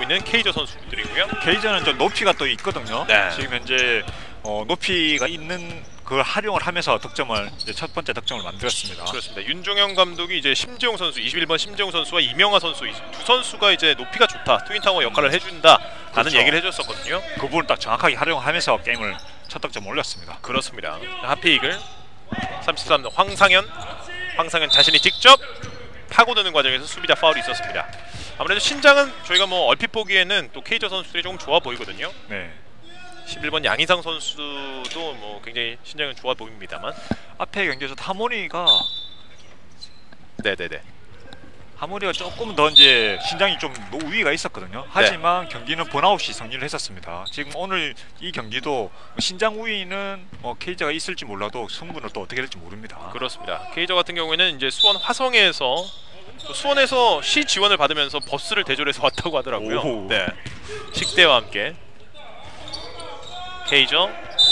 있는 케이저 선수들이고요. 케이저는 좀 높이가 또 있거든요. 네. 지금 현재 높이가 있는 그걸 활용을 하면서 득점을 이제 첫 번째 득점을 만들었습니다. 그렇습니다. 윤종영 감독이 이제 심재용 선수 21번 심재용 선수와 이명하 선수 이 두 선수가 이제 높이가 좋다, 트윈타워 역할을 해준다라는 그렇죠. 얘기를 해줬었거든요. 그 부분을 딱 정확하게 활용하면서 게임을 첫 득점 올렸습니다. 그렇습니다. 하피이글 33번 황상현 자신이 직접 파고드는 과정에서 수비자 파울이 있었습니다. 아무래도 신장은 저희가 뭐 얼핏 보기에는 또 케이저 선수들이 조금 좋아 보이거든요. 네. 11번 양희상 선수도 뭐 굉장히 신장은 좋아 보입니다만 앞에 경기에서 하모니가 네네네. 하모니가 조금 더 이제 신장이 좀 우위가 있었거든요. 하지만 경기는 번아웃이 승리를 했었습니다. 지금 오늘 이 경기도 신장 우위는 케이저가 있을지 몰라도 승부는 또 어떻게 될지 모릅니다. 그렇습니다. 케이저 같은 경우에는 이제 수원 화성에서 수원에서 시 지원을 받으면서 버스를 대절해서 왔다고 하더라고요. 오호. 네, 식대와 함께 케이저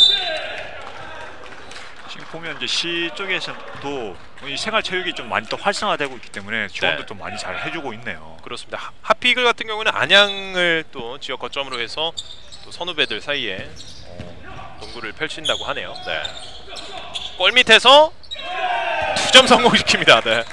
지금 보면 이제 시 쪽에서도 이 생활체육이 좀 많이 또 활성화되고 있기 때문에 지원도 좀 많이 잘 해주고 있네요. 그렇습니다. 하피이글 같은 경우는 안양을 또 지역 거점으로 해서 또 선후배들 사이에 농구를 펼친다고 하네요. 네. 골 밑에서 2점 성공시킵니다. 네.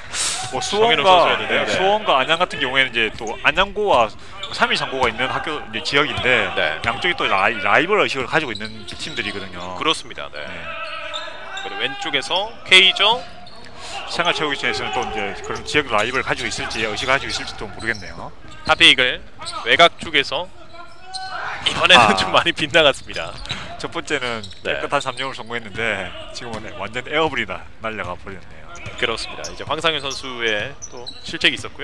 수원과 안양 같은 경우에는 이제 또 안양고와 3위 선고가 있는 학교 이제 지역인데 네. 양쪽이 또 라이벌 의식을 가지고 있는 팀들이거든요. 그렇습니다. 네. 그리고 왼쪽에서 케이저 생활체육에서는 또 이제 그런 지역 라이벌을 가지고 있을지 의식을 가지고 있을지도 모르겠네요. 하피이글 외곽 쪽에서 이번에는 좀 많이 빗나갔습니다. 첫 번째는 깨끗한 3점을 성공했는데 지금은 완전 에어블이 날려가 버렸네요. 그렇습니다. 이제 황상현 선수의 또 실책이 있었고요.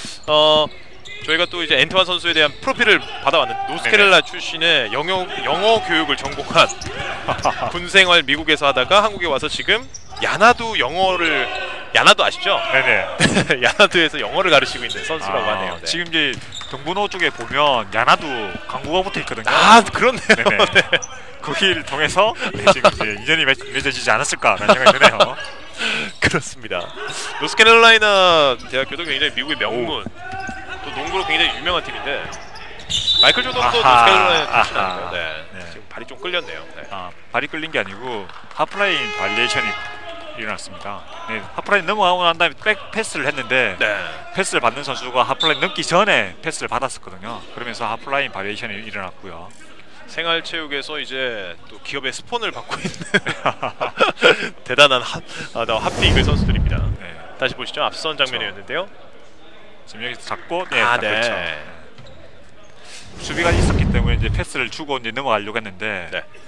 저희가 또 이제 엔트완 선수에 대한 프로필을 받아왔는 노스캐롤라이나 출신의 영어 교육을 전공한 군생활 미국에서 하다가 한국에 와서 지금 야나두 아시죠? 네네. 야나두에서 영어를 가르치고 있는 선수라고 하네요. 네. 지금 이제 동분호 쪽에 보면 야나두 광고가 붙어 있거든요. 아, 그렇네요. 네. 그 길을 통해서 지금 이제 인연이 맺어지지 않았을까라는 생각이 드네요. 그렇습니다. 노스캐롤라이나 대학교도 굉장히 미국의 명문, 또 농구로 굉장히 유명한 팀인데 마이클 조던도 노스캐롤라이나 출신 아니에요. 네. 지금 발이 좀 끌렸네요. 네. 발이 끌린 게 아니고 하프라인 발리에이션이 일어났습니다. 네, 하프라인 넘어가고 난 다음에 백 패스를 했는데 패스를 받는 선수가 하프라인 넘기 전에 패스를 받았었거든요. 그러면서 하프라인 바리에이션이 일어났고요. 생활체육에서 이제 또 기업의 스폰을 받고 있는 대단한 하피이글 선수들입니다. 네. 다시 보시죠. 앞선 장면이었는데요. 지금 여기서 잡고 그렇죠. 수비가 있었기 때문에 이제 패스를 주고 이제 넘어가려고 했는데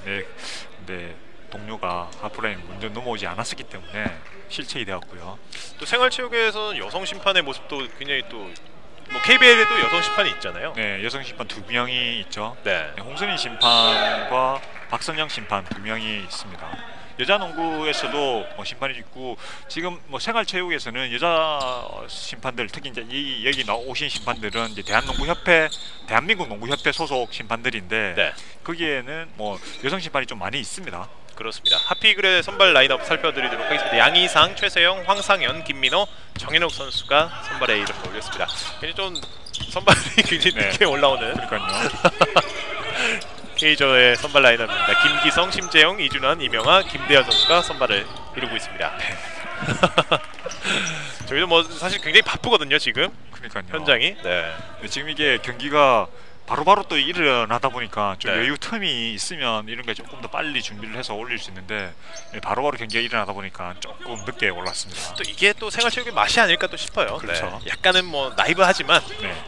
근데 동료가 하프라인 먼저 넘어오지 않았었기 때문에 실책이 되었고요. 또 생활체육에서는 여성 심판의 모습도 굉장히 또 KBL에도 여성 심판이 있잖아요. 네, 여성 심판 2명이 있죠. 네. 홍선인 심판과 박선영 심판 2명이 있습니다. 여자 농구에서도 심판이 있고 지금 생활체육에서는 여자 심판들 특히 이제 여기 오신 심판들은 이제 대한민국 농구협회 소속 심판들인데 거기에는 여성 심판이 좀 많이 있습니다. 그렇습니다. 하피이글의 선발 라인업 살펴드리도록 하겠습니다. 양희상, 최세영, 황상현, 김민호, 정현욱 선수가 선발에 이름을 올렸습니다. 굉장히 좀 선발이 굉장히 늦게 올라오는 그러니까요. 케이저의 선발 라인업입니다. 김기성, 심재영, 이준환, 이명하, 김대현 선수가 선발을 이루고 있습니다. 저희도 사실 굉장히 바쁘거든요 지금. 그러니까요. 현장이. 지금 이게 경기가 바로바로 또 일어나다 보니까 좀 여유 틈이 있으면 이런 게 조금 더 빨리 준비를 해서 올릴 수 있는데 바로바로 경기가 일어나다 보니까 조금 늦게 올랐습니다. 또 이게 또 생활체육의 맛이 아닐까 또 싶어요. 그렇죠. 약간은 나이브하지만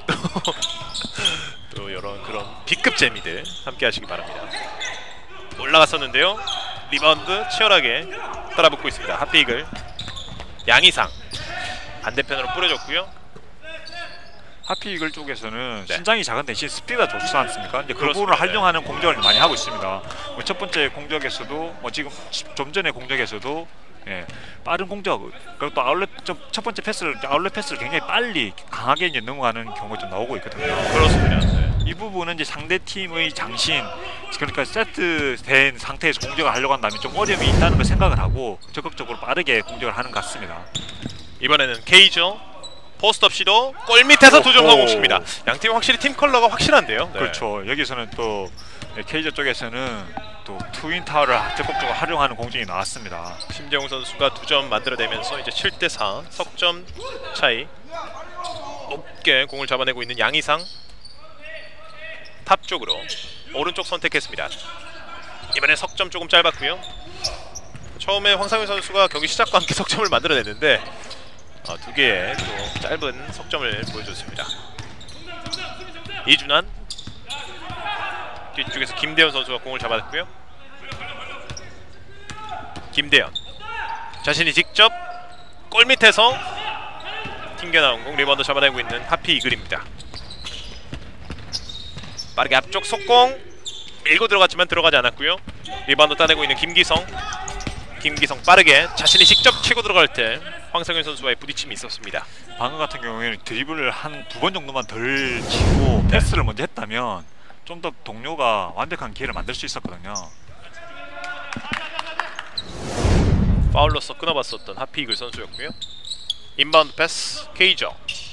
또 이런 그런 B급 재미들 함께 하시기 바랍니다. 올라갔었는데요. 리바운드 치열하게 따라붙고 있습니다. 하피이글 양희상 반대편으로 뿌려줬고요. 하피이글 쪽에서는 신장이 작은 대신 스피드가 좋지 않습니까? 이제 그 부분을 활용하는 공격을 많이 하고 있습니다. 첫 번째 공격에서도 지금 좀 전에 공격에서도 빠른 공격 그리고 또 첫 번째 아웃렛 패스를 굉장히 빨리 강하게 이제 넘어가는 경우가 좀 나오고 있거든요. 그렇습니다. 이 부분은 이제 상대 팀의 장신 그러니까 세트된 상태에서 공격을 하려고 한다면 좀 어려움이 있다는 걸 생각을 하고 적극적으로 빠르게 공격을 하는 것 같습니다. 이번에는 케이저 포스트업 시도 골 밑에서 2점 오호. 성공시킵니다. 양팀 확실히 팀 컬러가 확실한데요. 네. 그렇죠. 여기서는 또 케이저 쪽에서는 또 트윈 타워를 적극적으로 활용하는 공격이 나왔습니다. 심재웅 선수가 2점 만들어내면서 이제 7대4 석점 차이. 높게 공을 잡아내고 있는 양희상. 탑 쪽으로 오른쪽 선택했습니다. 이번에 석점 조금 짧았고요. 처음에 황상윤 선수가 경기 시작과 함께 석점을 만들어냈는데 2개의 또 짧은 석점을 보여줬습니다. 이준환 뒤쪽에서 김대현 선수가 공을 잡았고요. 김대현 자신이 직접 골밑에서 튕겨나온 공 리바운드 잡아내고 있는 하피 이글입니다. 빠르게 앞쪽 속공 밀고 들어갔지만 들어가지 않았고요. 리바운드 따내고 있는 김기성 빠르게 자신이 직접 치고 들어갈 때 황상윤 선수와의 부딪힘이 있었습니다. 방금 같은 경우에는 드리블을 한 2번 정도만 덜 치고 패스를 먼저 했다면 좀 더 동료가 완벽한 기회를 만들 수 있었거든요. 파울로서 끊어봤었던 하피 이글 선수였고요. 인바운드 패스 케이저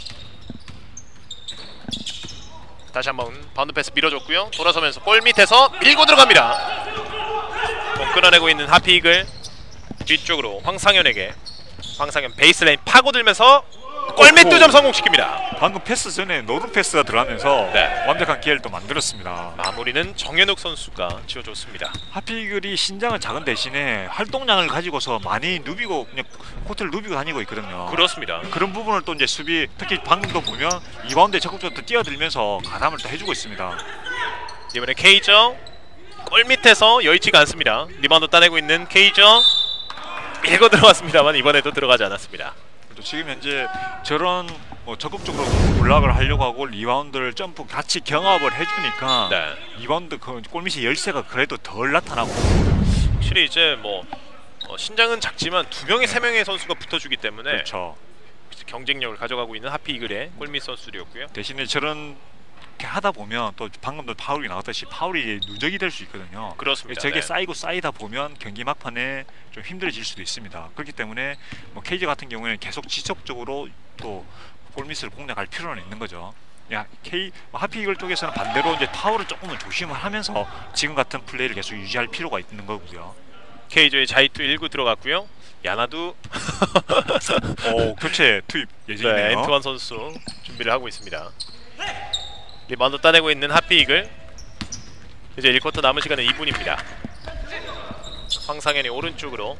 다시 한번 바운드 패스 밀어줬고요. 돌아서면서 골 밑에서 밀고 들어갑니다. 공 끊어내고 있는 하피 이글 뒤쪽으로 황상현에게 황상현 베이스라인 파고들면서 골밑 2점 성공시킵니다. 방금 패스 전에 노루 패스가 들어가면서 네. 완벽한 기회를 또 만들었습니다. 마무리는 정현욱 선수가 지어줬습니다. 하피글이 신장은 작은 대신에 활동량을 가지고서 많이 누비고 그냥 코트를 누비고 다니고 있거든요. 그렇습니다. 그런 부분을 또 이제 수비 특히 방금도 보면 리바운드에 적극적으로 또 뛰어들면서 가담을 또 해주고 있습니다. 이번에 케이저 골 밑에서 여의치가 않습니다. 리바운드 따내고 있는 케이저 밀고 들어갔습니다만 이번에도 들어가지 않았습니다. 또 지금 현재 저런 적극적으로 블락을 하려고 하고 리바운드를 점프 같이 경합을 해주니까 네. 리바운드 그 골밑의 열세가 그래도 덜 나타나고 확실히 이제 신장은 작지만 2명의 3명의 선수가 붙어주기 때문에 그렇죠. 경쟁력을 가져가고 있는 하피 이글의 골밑 선수들이었고요. 대신에 저런 이렇게 하다 보면 또 방금도 파울이 나왔듯이 파울이 누적이 될 수 있거든요. 그렇습니다. 저게 네. 쌓이고 쌓이다 보면 경기 막판에 좀 힘들어질 수도 있습니다. 그렇기 때문에 케이지 같은 경우에는 계속 지속적으로 또 골밑을 공략할 필요는 있는 거죠. 하피이글 쪽에서는 반대로 이제 파울을 조금은 조심을 하면서 지금 같은 플레이를 계속 유지할 필요가 있는 거고요. 케이저의 자이투 1구 들어갔고요. 야나도 교체 투입 예정이네요. 네, 엔트완 선수 준비를 하고 있습니다. 리바운드 따내고 있는 하피 이글. 이제 1쿼터 남은 시간은 2분입니다. 황상현이 오른쪽으로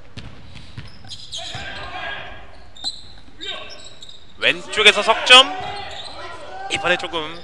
왼쪽에서 석점. 이번에 조금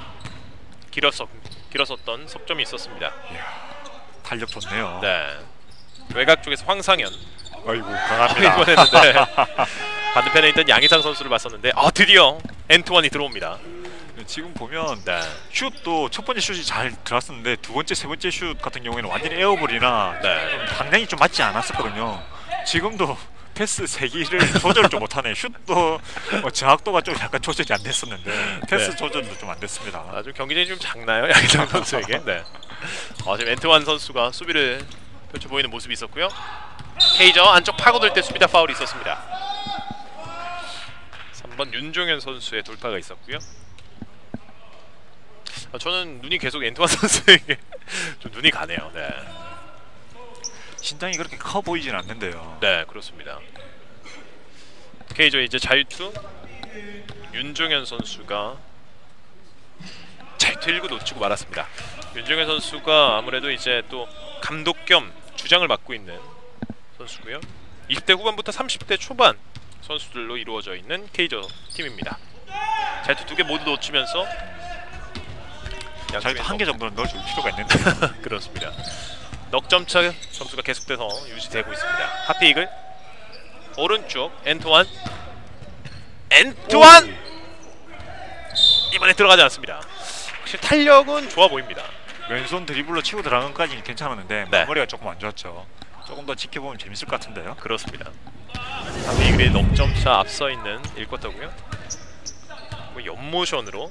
길었었던 석점이 있었습니다. 이야, 탄력 좋네요. 네. 외곽 쪽에서 황상현. 아이고 강합니다. 이번에는 네. 반대편에 있던 양희상 선수를 봤었는데 드디어 엔트원이 들어옵니다. 지금 보면 네. 슛도 첫 번째 슛이 잘 들어갔었는데 두 번째, 세 번째 슛 같은 경우에는 완전히 에어볼이나 네. 방향이 좀 맞지 않았었거든요. 지금도 패스 세기를 조절을 좀 못하네. 슛도 정확도가 좀 약간 조절이 안 됐었는데 패스 네. 조절도 좀 안 됐습니다. 아주 경기장이 좀 작나요? 양희상 선수에게. 네. 지금 엔트완 선수가 수비를 펼쳐 보이는 모습이 있었고요. 케이저 안쪽 파고들 때 수비다 파울이 있었습니다. 3번 윤종현 선수의 돌파가 있었고요. 저는 눈이 계속 엔트완 선수에게 좀 눈이 가네요. 네. 신장이 그렇게 커 보이진 않는데요. 네, 그렇습니다. 케이저 이제 자유투 윤종현 선수가 자유투 1구 놓치고 말았습니다. 윤종현 선수가 아무래도 이제 또 감독 겸 주장을 맡고 있는 선수고요. 20대 후반부터 30대 초반 선수들로 이루어져 있는 케이저 팀입니다. 자유투 2개 모두 놓치면서 자유투 1개 정도는 넣어줄 필요가 있는데 그렇습니다. 넉점차 점수가 계속돼서 유지되고 있습니다. 하피이글 오른쪽 엔트완 이번에 들어가지 않습니다. 확실히 탄력은 좋아 보입니다. 왼손 드리블로 치고 들어간 것까지는 괜찮았는데 네. 마무리가 조금 안 좋았죠. 조금 더 지켜보면 재밌을 것 같은데요. 그렇습니다. 하피이글이 넉점차 앞서 있는 1쿼터고요. 연모션으로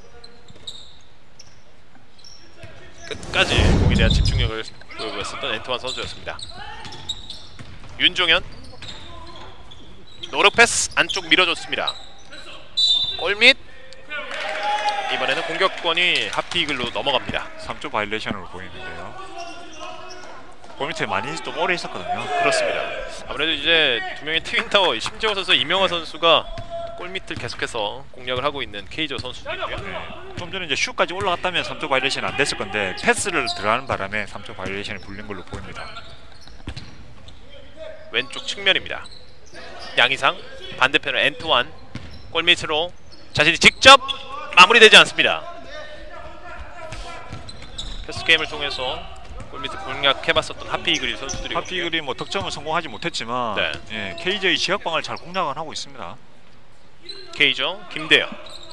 끝까지 공에 대한 집중력을 보여주었던 엔트완 선수였습니다. 윤종현 노력 패스 안쪽 밀어줬습니다. 골밑. 이번에는 공격권이 하피이글로 넘어갑니다. 3조 바이올레이션으로 보이는데요. 골밑에 많이 좀 오래 있었거든요. 그렇습니다. 아무래도 이제 두 명의 트윈타워, 심재호 선수, 이명화 선수가 골밑을 계속해서 공략을 하고 있는 케이저 선수들이고요. 좀 전에 이제 슛까지 올라갔다면 3조 바이올레이션 안 됐을 건데 패스를 들어가는 바람에 3조 바이올레이션이 불린 걸로 보입니다. 왼쪽 측면입니다. 양희상, 반대편은 엔투안, 골밑으로 자신이 직접 마무리되지 않습니다. 패스 게임을 통해서 골밑을 공략해봤었던 하피이글 선수들이 하피이글이 뭐 득점을 성공하지 못했지만 네. 예, 케이저의 지역방을 잘 공략을 하고 있습니다. 케이저 김대현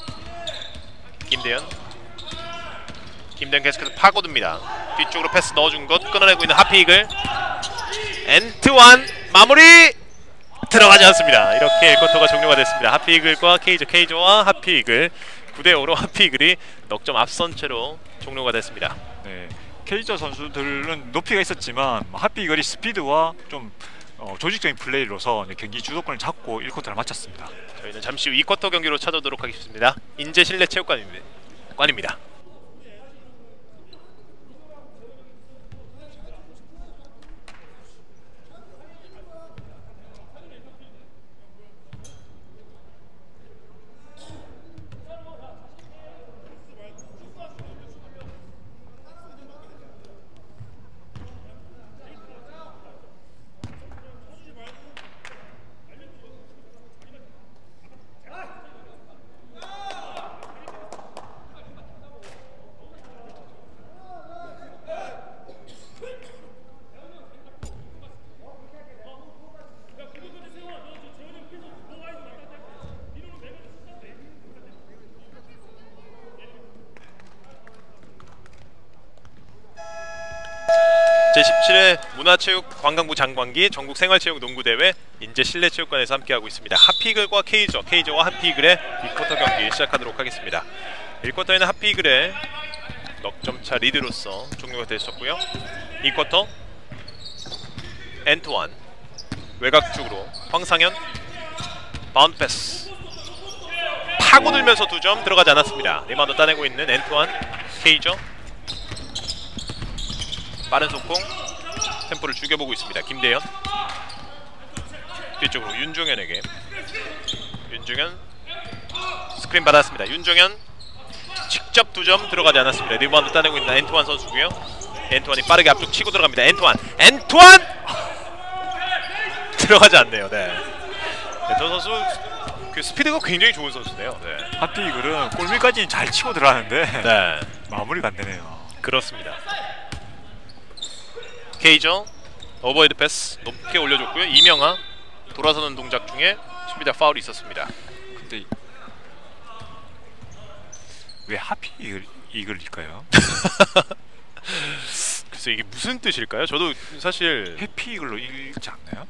계속해서 파고듭니다. 뒤쪽으로 패스 넣어준 것 끊어내고 있는 하피이글. 엔트완 마무리 들어가지 않습니다. 이렇게 1쿼터가 종료가 됐습니다. 하피이글과 케이저와 하피이글 9대5로 하피이글이 넉점 앞선 채로 종료가 됐습니다. 네, 케이저 선수들은 높이가 있었지만 하피이글이 스피드와 좀 조직적인 플레이로서 경기 주도권을 잡고 1쿼터를 마쳤습니다. 저희는 잠시 후 2쿼터 경기로 찾아오도록 하겠습니다. 인제실내체육관입니다. 제17회 문화체육관광부 장관기 전국생활체육농구대회 인제실내체육관에서 함께하고 있습니다. 하피이글과 케이저와 하피이글의 2쿼터 경기 시작하도록 하겠습니다. 1쿼터에는 하피이글의 넉점차 리드로서 종료가 됐었고요. 2쿼터 엔투완 외곽 쪽으로 황상현 바운드 패스 파고들면서 2점 들어가지 않았습니다. 리바운드 따내고 있는 엔투완 케이저 빠른 속공 템포를 죽여보고 있습니다. 김대현 뒤쪽으로 윤종현에게 윤종현 스크린 받았습니다. 윤종현 직접 2점 들어가지 않았습니다. 리바운드 따내고 있는 엔투완 선수고요. 엔투완이 빠르게 앞쪽 치고 들어갑니다. 엔투완 들어가지 않네요. 네. 엔투완 선수 그 스피드가 굉장히 좋은 선수네요. 네. 하피이글은 골밑까지는 잘 치고 들어가는데 네. 마무리가 안 되네요. 그렇습니다. 케이저 오버헤드 패스 높게 올려줬고요. 이명아 돌아서는 동작 중에 수비자 파울이 있었습니다. 근데 왜 하피이글일까요? 글쎄 이게 무슨 뜻일까요? 저도 사실 해피이글로 읽지 않나요?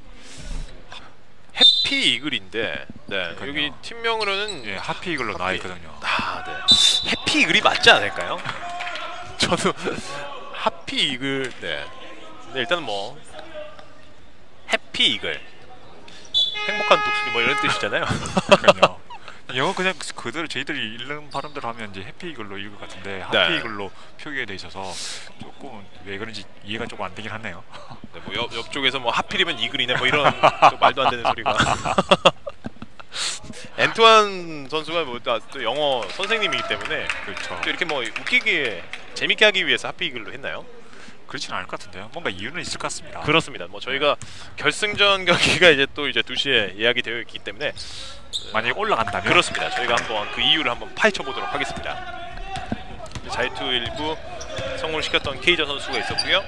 해피이글인데 네, 여기 팀명으로는 예, 하피이글로 나와 있거든요. 아, 네. 해피이글이 맞지 않을까요? 저도 하피이글 네. 네, 일단은 뭐 해피이글 행복한 독수리 뭐 이런 뜻이잖아요. 그러니까요. 영어 그냥 그대로 저희들이 읽는 발음대로 하면 이제 해피이글로 읽을 것 같은데 하피이글로 표기가 돼 있어서 조금 왜 그런지 이해가 조금 안 되긴 하네요. 네, 뭐 옆쪽에서 뭐 하필이면 이글이네 뭐 이런 또 말도 안 되는 소리가. 엔투안 선수가 뭐 또 영어 선생님이기 때문에 그렇죠. 또 이렇게 뭐 웃기게 재밌게 하기 위해서 하피이글로 했나요? 그렇지는 않을 것 같은데요. 뭔가 이유는 있을 것 같습니다. 그렇습니다. 뭐 저희가 결승전 경기가 이제 또 이제 2시에 예약이 되어 있기 때문에 만약에 올라간다면 그렇습니다. 저희가 한번 그 이유를 한번 파헤쳐 보도록 하겠습니다. 자유투 일부 성공을 시켰던 케이저 선수가 있었고요.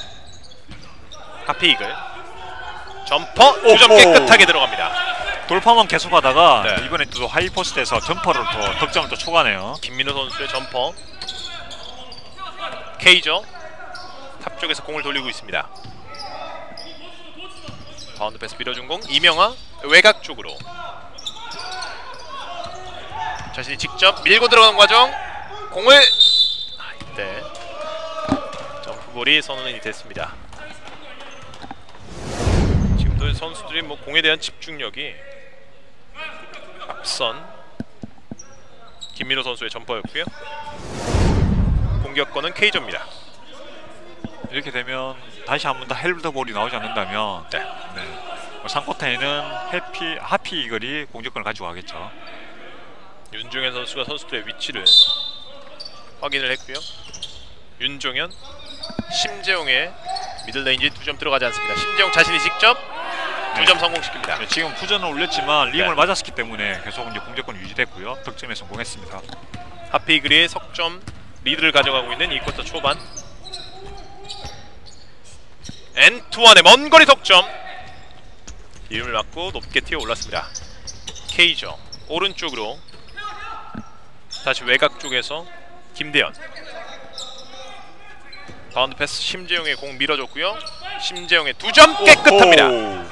하피이글 점퍼 2점 깨끗하게 들어갑니다. 돌파만 계속하다가 네. 이번에 또 하이포스트에서 점퍼를 더 득점을 또 초과네요. 김민호 선수의 점퍼. 케이저 탑 쪽에서 공을 돌리고 있습니다. 바운드 패스 밀어준 공 이명아 외곽 쪽으로 자신이 직접 밀고 들어가는 과정 공을 이때 점프볼이 선언이 됐습니다. 지금도 선수들이 뭐 공에 대한 집중력이 앞선 김민호 선수의 점퍼였고요. 공격권은 케이저입니다. 이렇게 되면 다시 한 번 더 헬브더볼이 나오지 않는다면 네. 네. 3쿼터에는 하피 이글이 공격권을 가지고 가겠죠. 윤종현 선수가 선수들의 위치를 확인을 했고요. 윤종현, 심재용의 미들레인지 2점 들어가지 않습니다. 심재용 자신이 직접 2점 성공시킵니다. 네, 지금 부전을 올렸지만 림을 네. 맞았기 때문에 계속 이제 공격권 유지됐고요. 득점에 성공했습니다. 하피이글이 석점 리드를 가져가고 있는 이 쿼터 초반. 엔투원의 먼 거리 석점. 이름을 맞고 높게 튀어 올랐습니다. 케이저 오른쪽으로 다시 외곽 쪽에서 김대현. 바운드 패스 심재용의 공 밀어줬고요. 심재용의 2점 깨끗합니다.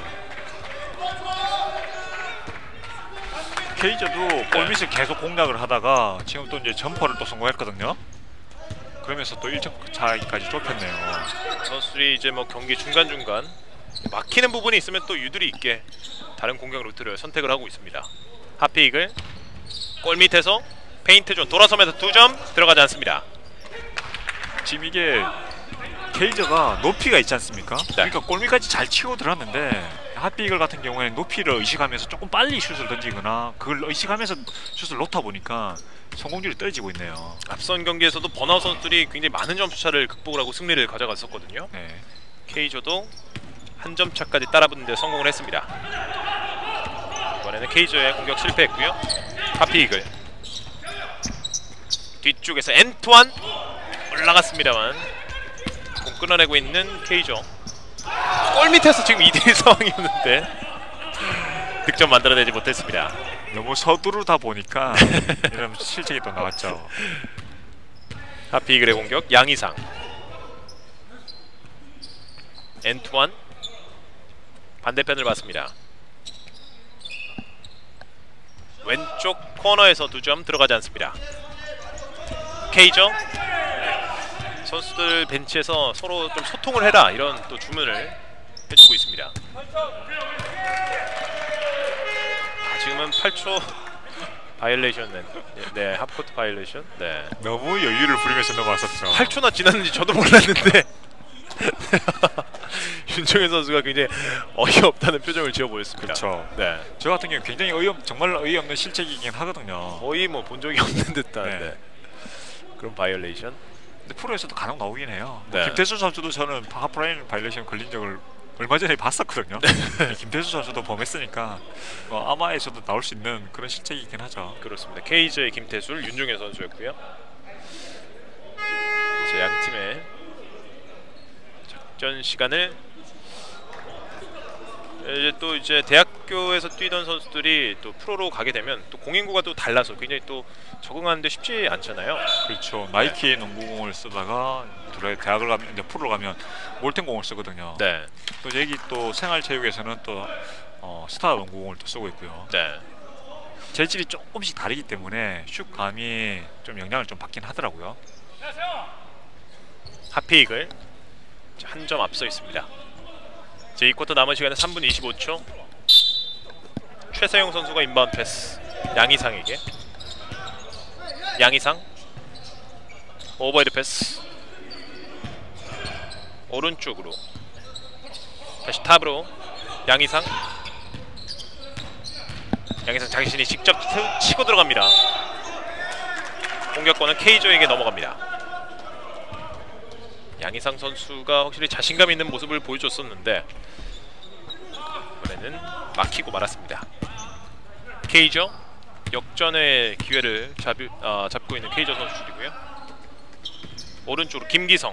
케이저도 골밑을 계속 공략을 하다가 지금 또 이제 점퍼를 또 성공했거든요. 그러면서 또 1점 차이까지 좁혔네요. 선수들이 이제 뭐 경기 중간중간 막히는 부분이 있으면 또 유두리 있게 다른 공격 루트를 선택을 하고 있습니다. 하피이글 골 밑에서 페인트 존 돌아서면서 2점 들어가지 않습니다. 지금 이게 케이저가 높이가 있지 않습니까? 네. 그러니까 골밑까지 잘 치고 들었는데 하피이글 같은 경우에는 높이를 의식하면서 조금 빨리 슛을 던지거나 그걸 의식하면서 슛을 놓다 보니까 성공률이 떨어지고 있네요. 앞선 경기에서도 번아웃 선수들이 굉장히 많은 점수차를 극복을 하고 승리를 가져갔었거든요. 네. 케이저도 한 점 차까지 따라붙는 데 성공을 했습니다. 이번에는 케이저의 공격 실패했고요. 하피이글 뒤쪽에서 엔투안 올라갔습니다만 공 끊어내고 있는 케이저. 골 밑에서 지금 2대1 상황이었는데 득점 만들어내지 못했습니다. 너무 서두르다 보니까 이런 실책이 또 나왔죠. 하피이글의 공격 양희상. 엔투안 반대편을 봤습니다. 왼쪽 코너에서 2점 들어가지 않습니다. 케이저 선수들 벤치에서 서로 좀 소통을 해라 이런 또 주문을 해주고 있습니다. 지금은 8초 바이올레이션 네 하프코트 바이올레이션. 네 너무 여유를 부리면서 넘어왔었죠. 8초나 지났는지 저도 몰랐는데 윤종현 선수가 굉장히 어이없다는 표정을 지어 보였습니다. 그렇죠. 네 저 같은 경우 굉장히 정말 어이없는 실책이긴 하거든요. 거의 뭐 본 적이 없는 듯한 네. 그런 바이올레이션. 근데 프로에서도 간혹 나오긴 해요. 네. 김태수 선수도 저는 하프라인 바이올레이션 걸린 적을 얼마 전에 봤었거든요. 김태수 선수도 범했으니까 아마에서도 나올 수 있는 그런 실책이긴 하죠. 그렇습니다. 케이저의 김태술, 윤종현 선수였고요. 이제 양 팀의 작전 시간을 이제 대학교에서 뛰던 선수들이 또 프로로 가게 되면 또 공인구가 또 달라서 굉장히 또 적응하는데 쉽지 않잖아요. 그렇죠. 나이키 농구공을 쓰다가 대학을 가면 이제 프로로 가면 몰텐공을 쓰거든요. 네. 또 여기 또 생활체육에서는 또 스타 농구공을 또 쓰고 있고요. 네. 재질이 조금씩 다르기 때문에 슛감이 좀 영향을 좀 받긴 하더라고요. 하피이글 한 점 앞서 있습니다. 제 2쿼터 남은 시간은 3분 25초. 최세용 선수가 인바운드 패스 양희상에게. 양희상 오버헤드 패스 오른쪽으로 다시 탑으로 양희상 자신이 직접 치고 들어갑니다. 공격권은 케이저에게 넘어갑니다. 양희상 선수가 확실히 자신감 있는 모습을 보여줬었는데 이번에는 막히고 말았습니다. 케이저 역전의 기회를 잡고 있는 케이저 선수들이고요. 오른쪽으로 김기성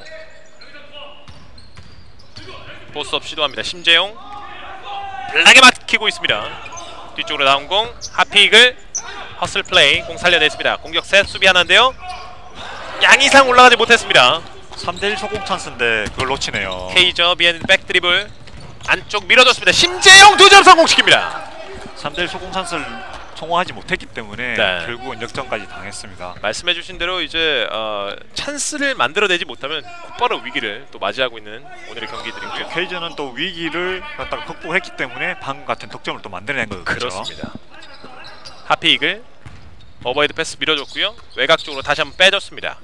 포스업 시도합니다. 심재용 블락에 막히고 있습니다. 뒤쪽으로 나온 공 하피이글 허슬 플레이 공 살려냈습니다. 공격 셋 수비 하나인데요. 양희상 올라가지 못했습니다. 3대1 소공 찬스인데 그걸 놓치네요. 케이저 비하인드 백 드리블 안쪽 밀어줬습니다. 심재용 2점 성공시킵니다. 3대1 소공 찬스를 성공하지 못했기 때문에 네. 결국은 역전까지 당했습니다. 말씀해주신 대로 이제 찬스를 만들어내지 못하면 곧바로 위기를 또 맞이하고 있는 오늘의 경기들이고요. 케이저는 또 위기를 갖다가 극복했기 때문에 방금 같은 득점을 또 만들어낸 거죠. 그렇습니다. 하피이글 오버헤드 패스 밀어줬고요. 외곽 쪽으로 다시 한번 빼줬습니다.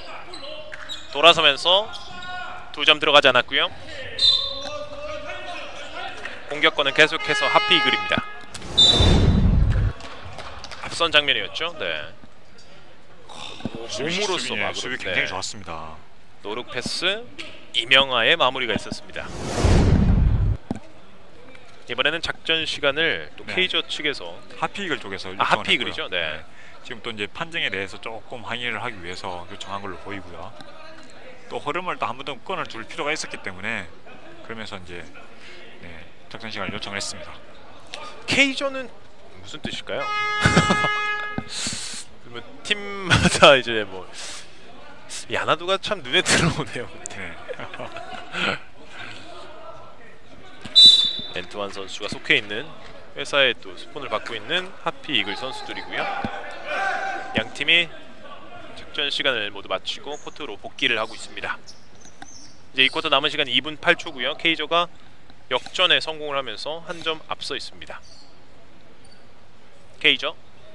돌아서면서 2점 들어가지 않았고요. 공격권은 계속해서 하피이글입니다. 앞선 장면이었죠. 네. 몸으로써 막으로 수비 굉장히 좋았습니다. 노룩 패스 이명화의 마무리가 있었습니다. 이번에는 작전 시간을 또 네. 케이저 측에서 하피이글 쪽에서 하피이글이죠. 했고요. 네. 지금 또 이제 판정에 대해서 조금 항의를 하기 위해서 요청한 걸로 보이고요. 또 흐름을 또 한 번 더 끊어줄 필요가 있었기 때문에 그러면서 이제 작전 시간을 요청했습니다. 케이저는 무슨 뜻일까요? 그러면 팀마다 이제 뭐 야나두가 참 눈에 들어오네요. 네. 엔트완 선수가 속해 있는 회사에 또 스폰을 받고 있는 하피 이글 선수들이고요. 양 팀이 작전 시간을 모두 마치고 코트로 복귀를 하고 있습니다. 이제 이 쿼터 남은 시간 2분 8초고요. 케이저가 역전에 성공을 하면서 한 점 앞서 있습니다. 케이저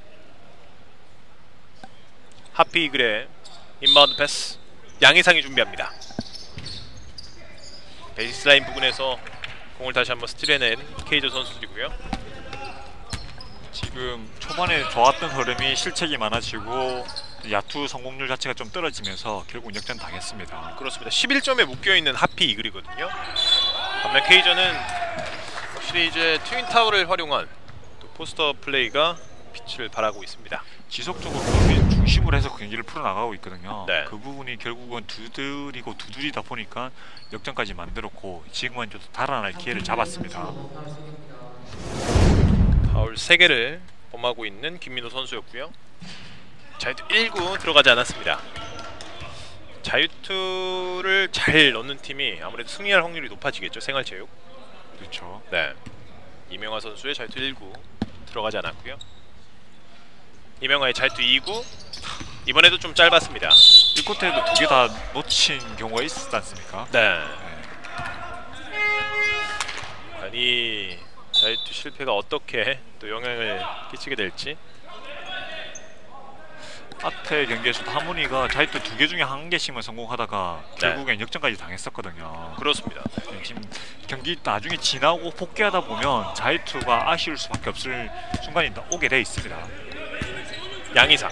하피 이글의 인바운드 패스 양희상이 준비합니다. 베이스라인 부분에서 공을 다시 한번 스틸해낸 케이저 선수들이고요. 지금 초반에 좋았던 흐름이 실책이 많아지고 야투 성공률 자체가 좀 떨어지면서 결국 역전 당했습니다. 그렇습니다. 11점에 묶여있는 하피 이글이거든요. 반면 케이저는 확실히 이제 트윈타워를 활용한 또 포스터 플레이가 빛을 발하고 있습니다. 지속적으로 경기 중심으로 해서 경기를 풀어나가고 있거든요. 네. 그 부분이 결국은 두들이다 보니까 역전까지 만들었고 지금은 좀 달아날 기회를 잡았습니다. 파울 3개를 범하고 있는 김민호 선수였고요. 자유투 1구 들어가지 않았습니다. 자유투를 잘 넣는 팀이 아무래도 승리할 확률이 높아지겠죠. 생활체육. 그렇죠. 네. 이명화 선수의 자유투 1구 들어가지 않았고요. 이명화의 자유투 2구 이번에도 좀 짧았습니다. 1쿼터에도 2개 다 놓친 경우가 있었지 않습니까? 네. 과연 이 자유투 실패가 어떻게 또 영향을 끼치게 될지. 앞에 경기에서도 하모니가 자유투 2개 중에 1개씩만 성공하다가 결국엔 역전까지 당했었거든요. 그렇습니다. 지금 경기 나중에 지나고 복귀하다 보면 자유투가 아쉬울 수밖에 없을 순간이 오게 돼 있습니다. 양희상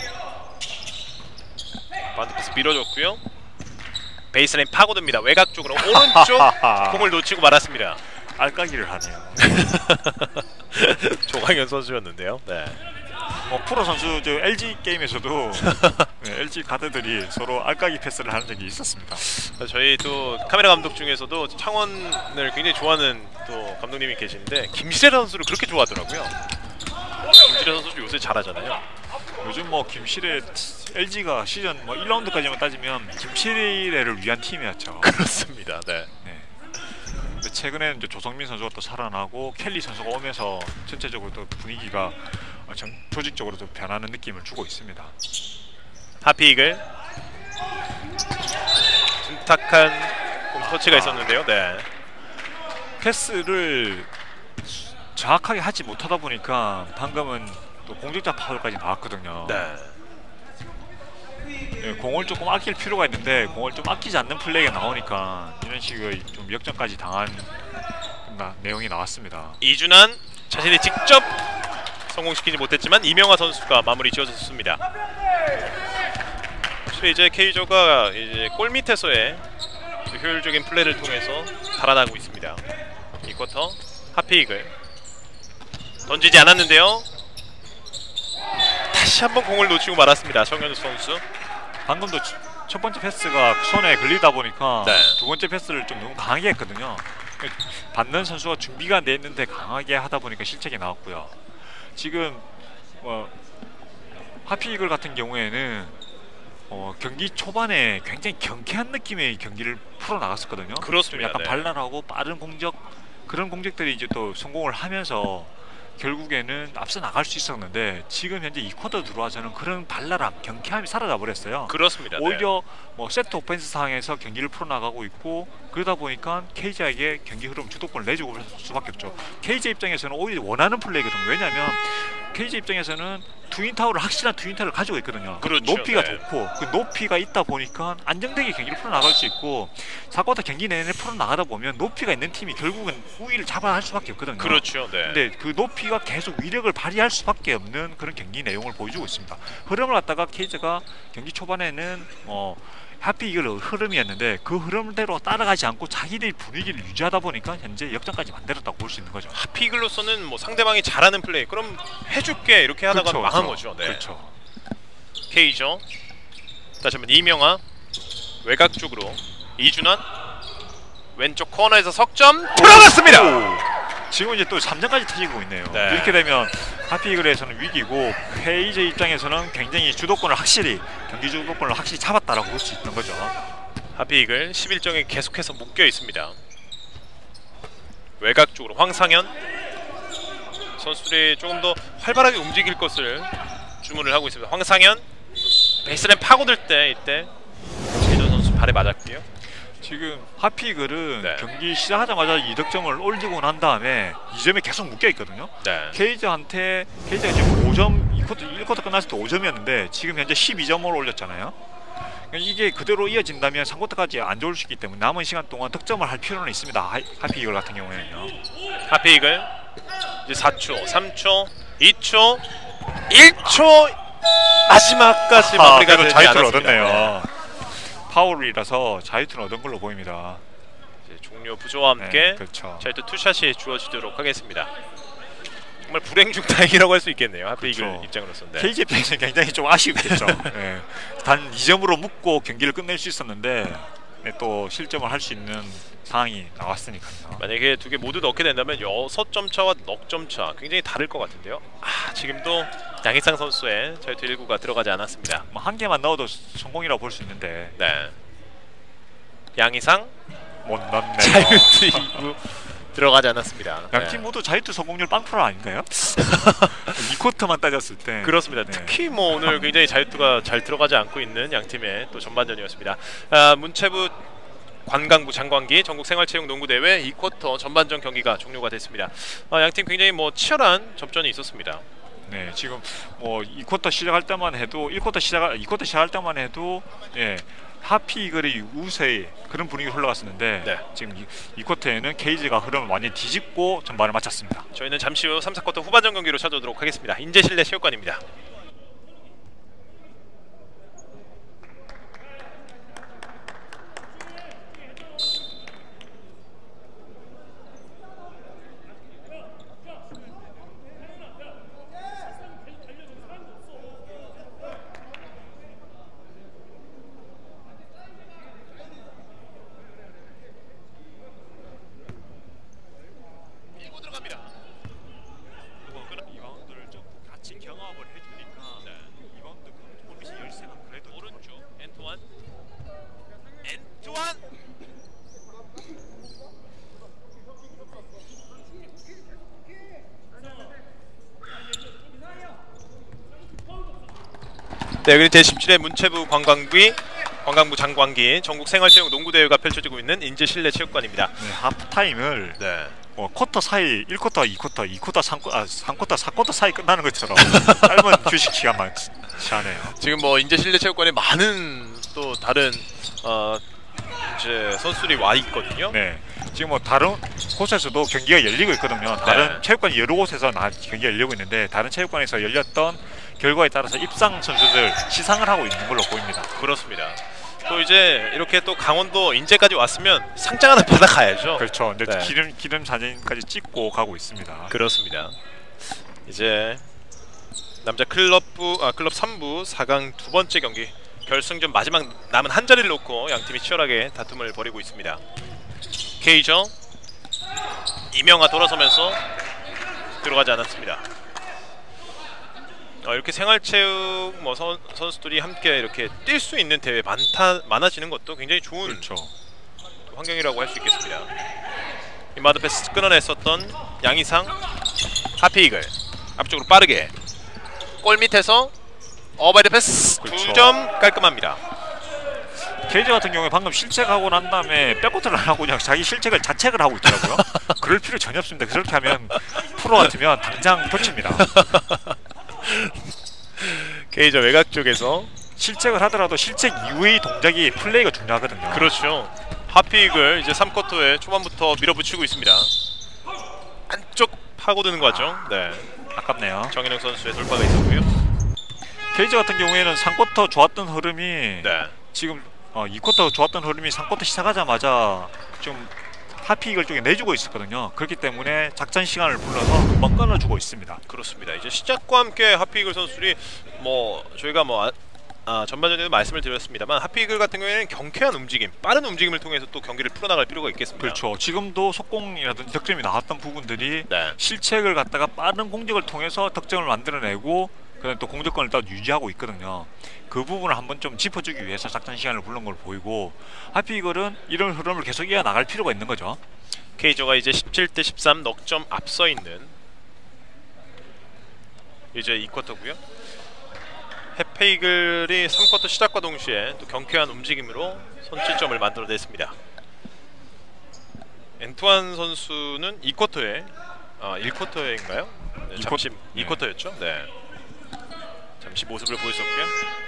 바운드 패스 밀어줬고요. 베이스라인 파고듭니다. 외곽 쪽으로 오른쪽 공을 놓치고 말았습니다. 알까기를 하네요. 조광현 선수였는데요. 네. 프로 선수 저 LG 게임에서도 LG 가드들이 서로 알까기 패스를 하는 적이 있었습니다. 저희 또 카메라 감독 중에서도 창원을 굉장히 좋아하는 또 감독님이 계시는데 김시래 선수를 그렇게 좋아하더라고요. 김시래 선수 요새 잘하잖아요. 요즘 뭐 김시래 LG가 시즌 뭐 1라운드까지만 따지면 김시래를 위한 팀이었죠. 그렇습니다. 네. 근데 최근에는 이제 조성민 선수가 또 살아나고 켈리 선수가 오면서 전체적으로 또 분위기가 조직적으로 좀 변하는 느낌을 주고 있습니다. 하피이글 둔탁한 공 터치가 있었는데요. 네. 패스를 정확하게 하지 못하다 보니까 방금은 또 공격자 파울까지 나왔거든요. 네. 공을 조금 아낄 필요가 있는데 공을 좀 아끼지 않는 플레이가 나오니까 이런 식의 좀 역전까지 당한 내용이 나왔습니다. 이준환 자신이 직접 성공시키지 못했지만 이명화 선수가 마무리 지어줬습니다. 확실히 이제 케이저가 이제 골 밑에서의 효율적인 플레이를 통해서 달아나고 있습니다. 이 쿼터 하피이글 던지지 않았는데요. 다시 한번 공을 놓치고 말았습니다. 정현우 선수. 방금도 첫 번째 패스가 손에 걸리다 보니까 네. 두 번째 패스를 좀 너무 강하게 했거든요. 받는 선수가 준비가 안 돼 있는데 강하게 하다 보니까 실책이 나왔고요. 지금 하피이글 같은 경우에는 경기 초반에 굉장히 경쾌한 느낌의 경기를 풀어 나갔었거든요. 그렇습니다. 좀 약간 네. 발랄하고 빠른 공격 그런 공격들이 이제 또 성공을 하면서 결국에는 앞서 나갈 수 있었는데 지금 현재 2쿼터 들어와서는 그런 발랄함, 경쾌함이 사라져 버렸어요. 그렇습니다. 오히려 뭐 세트 오펜스 상황에서 경기를 풀어나가고 있고 그러다 보니까 KJ에게 경기 흐름 주도권을 내주고 수밖에 없죠. KJ 입장에서는 오히려 원하는 플레이거든요. 왜냐하면 KJ 입장에서는 트윈타워를 확실한 트윈타워를 가지고 있거든요. 그렇죠. 높이가 네. 좋고 그 높이가 있다 보니까 안정되게 경기를 풀어나갈 수 있고 4쿼터 경기 내내 풀어나가다 보면 높이가 있는 팀이 결국은 우위를 잡아야 할 수밖에 없거든요. 그렇죠. 네. 근데 그 높이가 계속 위력을 발휘할 수밖에 없는 그런 경기 내용을 보여주고 있습니다. 흐름을 갖다가 케이즈가 경기 초반에는 하필 이걸 흐름이었는데 그 흐름대로 따라가지 않고 자기들 분위기를 유지하다 보니까 현재 역전까지 만들었다고 볼 수 있는 거죠. 하피글로서는 뭐 상대방이 잘하는 플레이 그럼 해줄게 이렇게 하다가 그렇죠, 망한 그렇죠. 거죠. 네. 그렇죠. 케이저 다시 한번 이명아 외곽 쪽으로 이준환 왼쪽 코너에서 석점 들어갔습니다. 지금 이제 또 3점까지 터지고 있네요. 네. 이렇게 되면 하피글에서는 위기고 페이저 입장에서는 굉장히 주도권을 확실히 경기 주도권을 확실히 잡았다라고 볼 수 있는 거죠. 하피글 11점에 계속해서 묶여 있습니다. 외곽 쪽으로 황상현 선수들이 조금 더 활발하게 움직일 것을 주문을 하고 있습니다. 황상현 베이스라인 파고들 때 이때 최희도 선수 발에 맞았고요. 지금 하피글은 네. 경기 시작하자마자 2득점을 올리고 난 다음에 2점에 계속 묶여 있거든요. 네. 케이저가 지금 5점 1쿼터 끝났을 때 5점이었는데 지금 현재 12점을 올렸잖아요. 이게 그대로 이어진다면 3쿼터까지 안 좋을 수 있기 때문에 남은 시간 동안 득점을 할 필요는 있습니다. 하피글 같은 경우에는요. 하피글 이제 4초, 3초, 2초, 1초 마지막까지 마무리가 되지 자유투를 않았습니다. 얻었네요. 파울이라서 자유투를 얻은 걸로 보입니다. 이제 종료 부조와 함께 그렇죠. 자유투 투샷이 주어지도록 하겠습니다. 정말 불행 중 다행이라고 할 수 있겠네요. 하피글 그렇죠. 입장으로서는. 네. KG 입장에서는 굉장히 좀 아쉽겠죠. 네. 단 2점으로 묶고 경기를 끝낼 수 있었는데 또 실점을 할 수 있는 상황이 나왔으니까요. 만약에 두 개 모두 넣게 된다면 6점 차와 넉 점 차 굉장히 다를 것 같은데요. 지금도 양희상 선수의 자유투 1구가 들어가지 않았습니다. 뭐 한 개만 넣어도 성공이라고 볼 수 있는데 네. 양희상 못 넣네요. 자유투 2구 들어가지 않았습니다. 양팀 네. 모두 자유투 성공률 빵프로 아닌가요? 2쿼터만 따졌을 때 그렇습니다. 네. 특히 뭐 오늘 굉장히 자유투가 잘 들어가지 않고 있는 양 팀의 또 전반전이었습니다. 문체부 관광부 장관기 전국생활체육농구대회 2쿼터 전반전 경기가 종료가 됐습니다. 양 팀 굉장히 뭐 치열한 접전이 있었습니다. 네, 지금 뭐 2쿼터 시작할 때만 해도 2쿼터 시작할 때만 해도 예. 하피글의 우세의 그런 분위기가 흘러갔었는데 네. 지금 2쿼터에는 케이지가 흐름을 완전히 뒤집고 전반을 마쳤습니다. 저희는 잠시 후 3, 4쿼터 후반전 경기로 찾아오도록 하겠습니다. 인제실내 체육관입니다. 이 바운드를 좀 같이 경험을 해주니까 이 바운드 볼빛이 열세가 그래도 오른쪽 엔투완 엔투완 네, 여기는 제17회 문체부 관광부 장관기 전국생활체육농구대회가 펼쳐지고 있는 인제실내체육관입니다. 네, 하프타임을 네. 뭐 쿼터 사이 1쿼터, 2쿼터, 2쿼터, 3쿼터, 4쿼터 사이 끝나는 것처럼 짧은 휴식 시간만 시하네요. 지금 뭐 인제실내체육관에 많은 또 다른 이제 선수들이 와 있거든요. 네, 지금 뭐 다른 곳에서도 경기가 열리고 있거든요. 다른 네. 체육관 여러 곳에서 경기가 열리고 있는데 다른 체육관에서 열렸던 결과에 따라서 입상 선수들 시상을 하고 있는 걸로 보입니다. 그렇습니다. 또 이제 이렇게 또 강원도 인제까지 왔으면 상장 하나 받아가야죠. 그렇죠. 근데 네. 기름 사진까지 찍고 가고 있습니다. 그렇습니다. 이제 남자 클럽 3부 4강 두 번째 경기 결승전 마지막 남은 한 자리를 놓고 양 팀이 치열하게 다툼을 벌이고 있습니다. 케이저 이명아 돌아서면서 들어가지 않았습니다. 이렇게 생활체육 뭐 선수들이 함께 이렇게 뛸 수 있는 대회 많아지는 것도 굉장히 좋은 그렇죠. 환경이라고 할 수 있겠습니다. 인바운드 패스 끊어냈었던 양희상 하피이글 앞쪽으로 빠르게 골 밑에서 어바이드 패스 그렇죠. 2점 깔끔합니다. 케이지 같은 경우에 방금 실책하고 난 다음에 백코트를 안 하고 그냥 자기 실책을 자책을 하고 있더라고요. 그럴 필요 전혀 없습니다. 그렇게 하면 프로 같으면 당장 던집니다. 케이저 외곽 쪽에서 실책을 하더라도 실책 이후의 동작이 플레이가 중요하거든요. 그렇죠. 하픽을 이제 3쿼터에 초반부터 밀어붙이고 있습니다. 안쪽 파고드는 과정. 네. 아깝네요. 정인영 선수의 돌파가 있었고요. 케이저 같은 경우에는 3쿼터 좋았던 흐름이 네. 지금 2쿼터 좋았던 흐름이 3쿼터 시작하자마자 좀 하픽을 쪽에 내주고 있었거든요. 그렇기 때문에 작전 시간을 불러서 금방 끊어주고 있습니다. 그렇습니다. 이제 시작과 함께 하피글 선수들이 뭐 저희가 뭐 전반전에도 말씀을 드렸습니다만 하피글 같은 경우에는 경쾌한 움직임, 빠른 움직임을 통해서 또 경기를 풀어나갈 필요가 있겠습니다. 그렇죠. 지금도 속공이라든지 득점이 나왔던 부분들이 네. 실책을 갖다가 빠른 공격을 통해서 득점을 만들어내고 그다음에 또 공격권을 또 유지하고 있거든요. 그 부분을 한번 좀 짚어주기 위해서 작전 시간을 부른 걸 보이고 하피글은 이런 흐름을 계속 이어나갈 필요가 있는 거죠. 케이저가 이제 17대 13 넉점 앞서 있는 이제 2쿼터고요. 해페이글이 3쿼터 시작과 동시에 또 경쾌한 움직임으로 선취점을 만들어냈습니다. 엔투안 선수는 2쿼터에 1쿼터인가요? 네, 잠시 2쿼터였죠? 네. 잠시 모습을 보였었고요.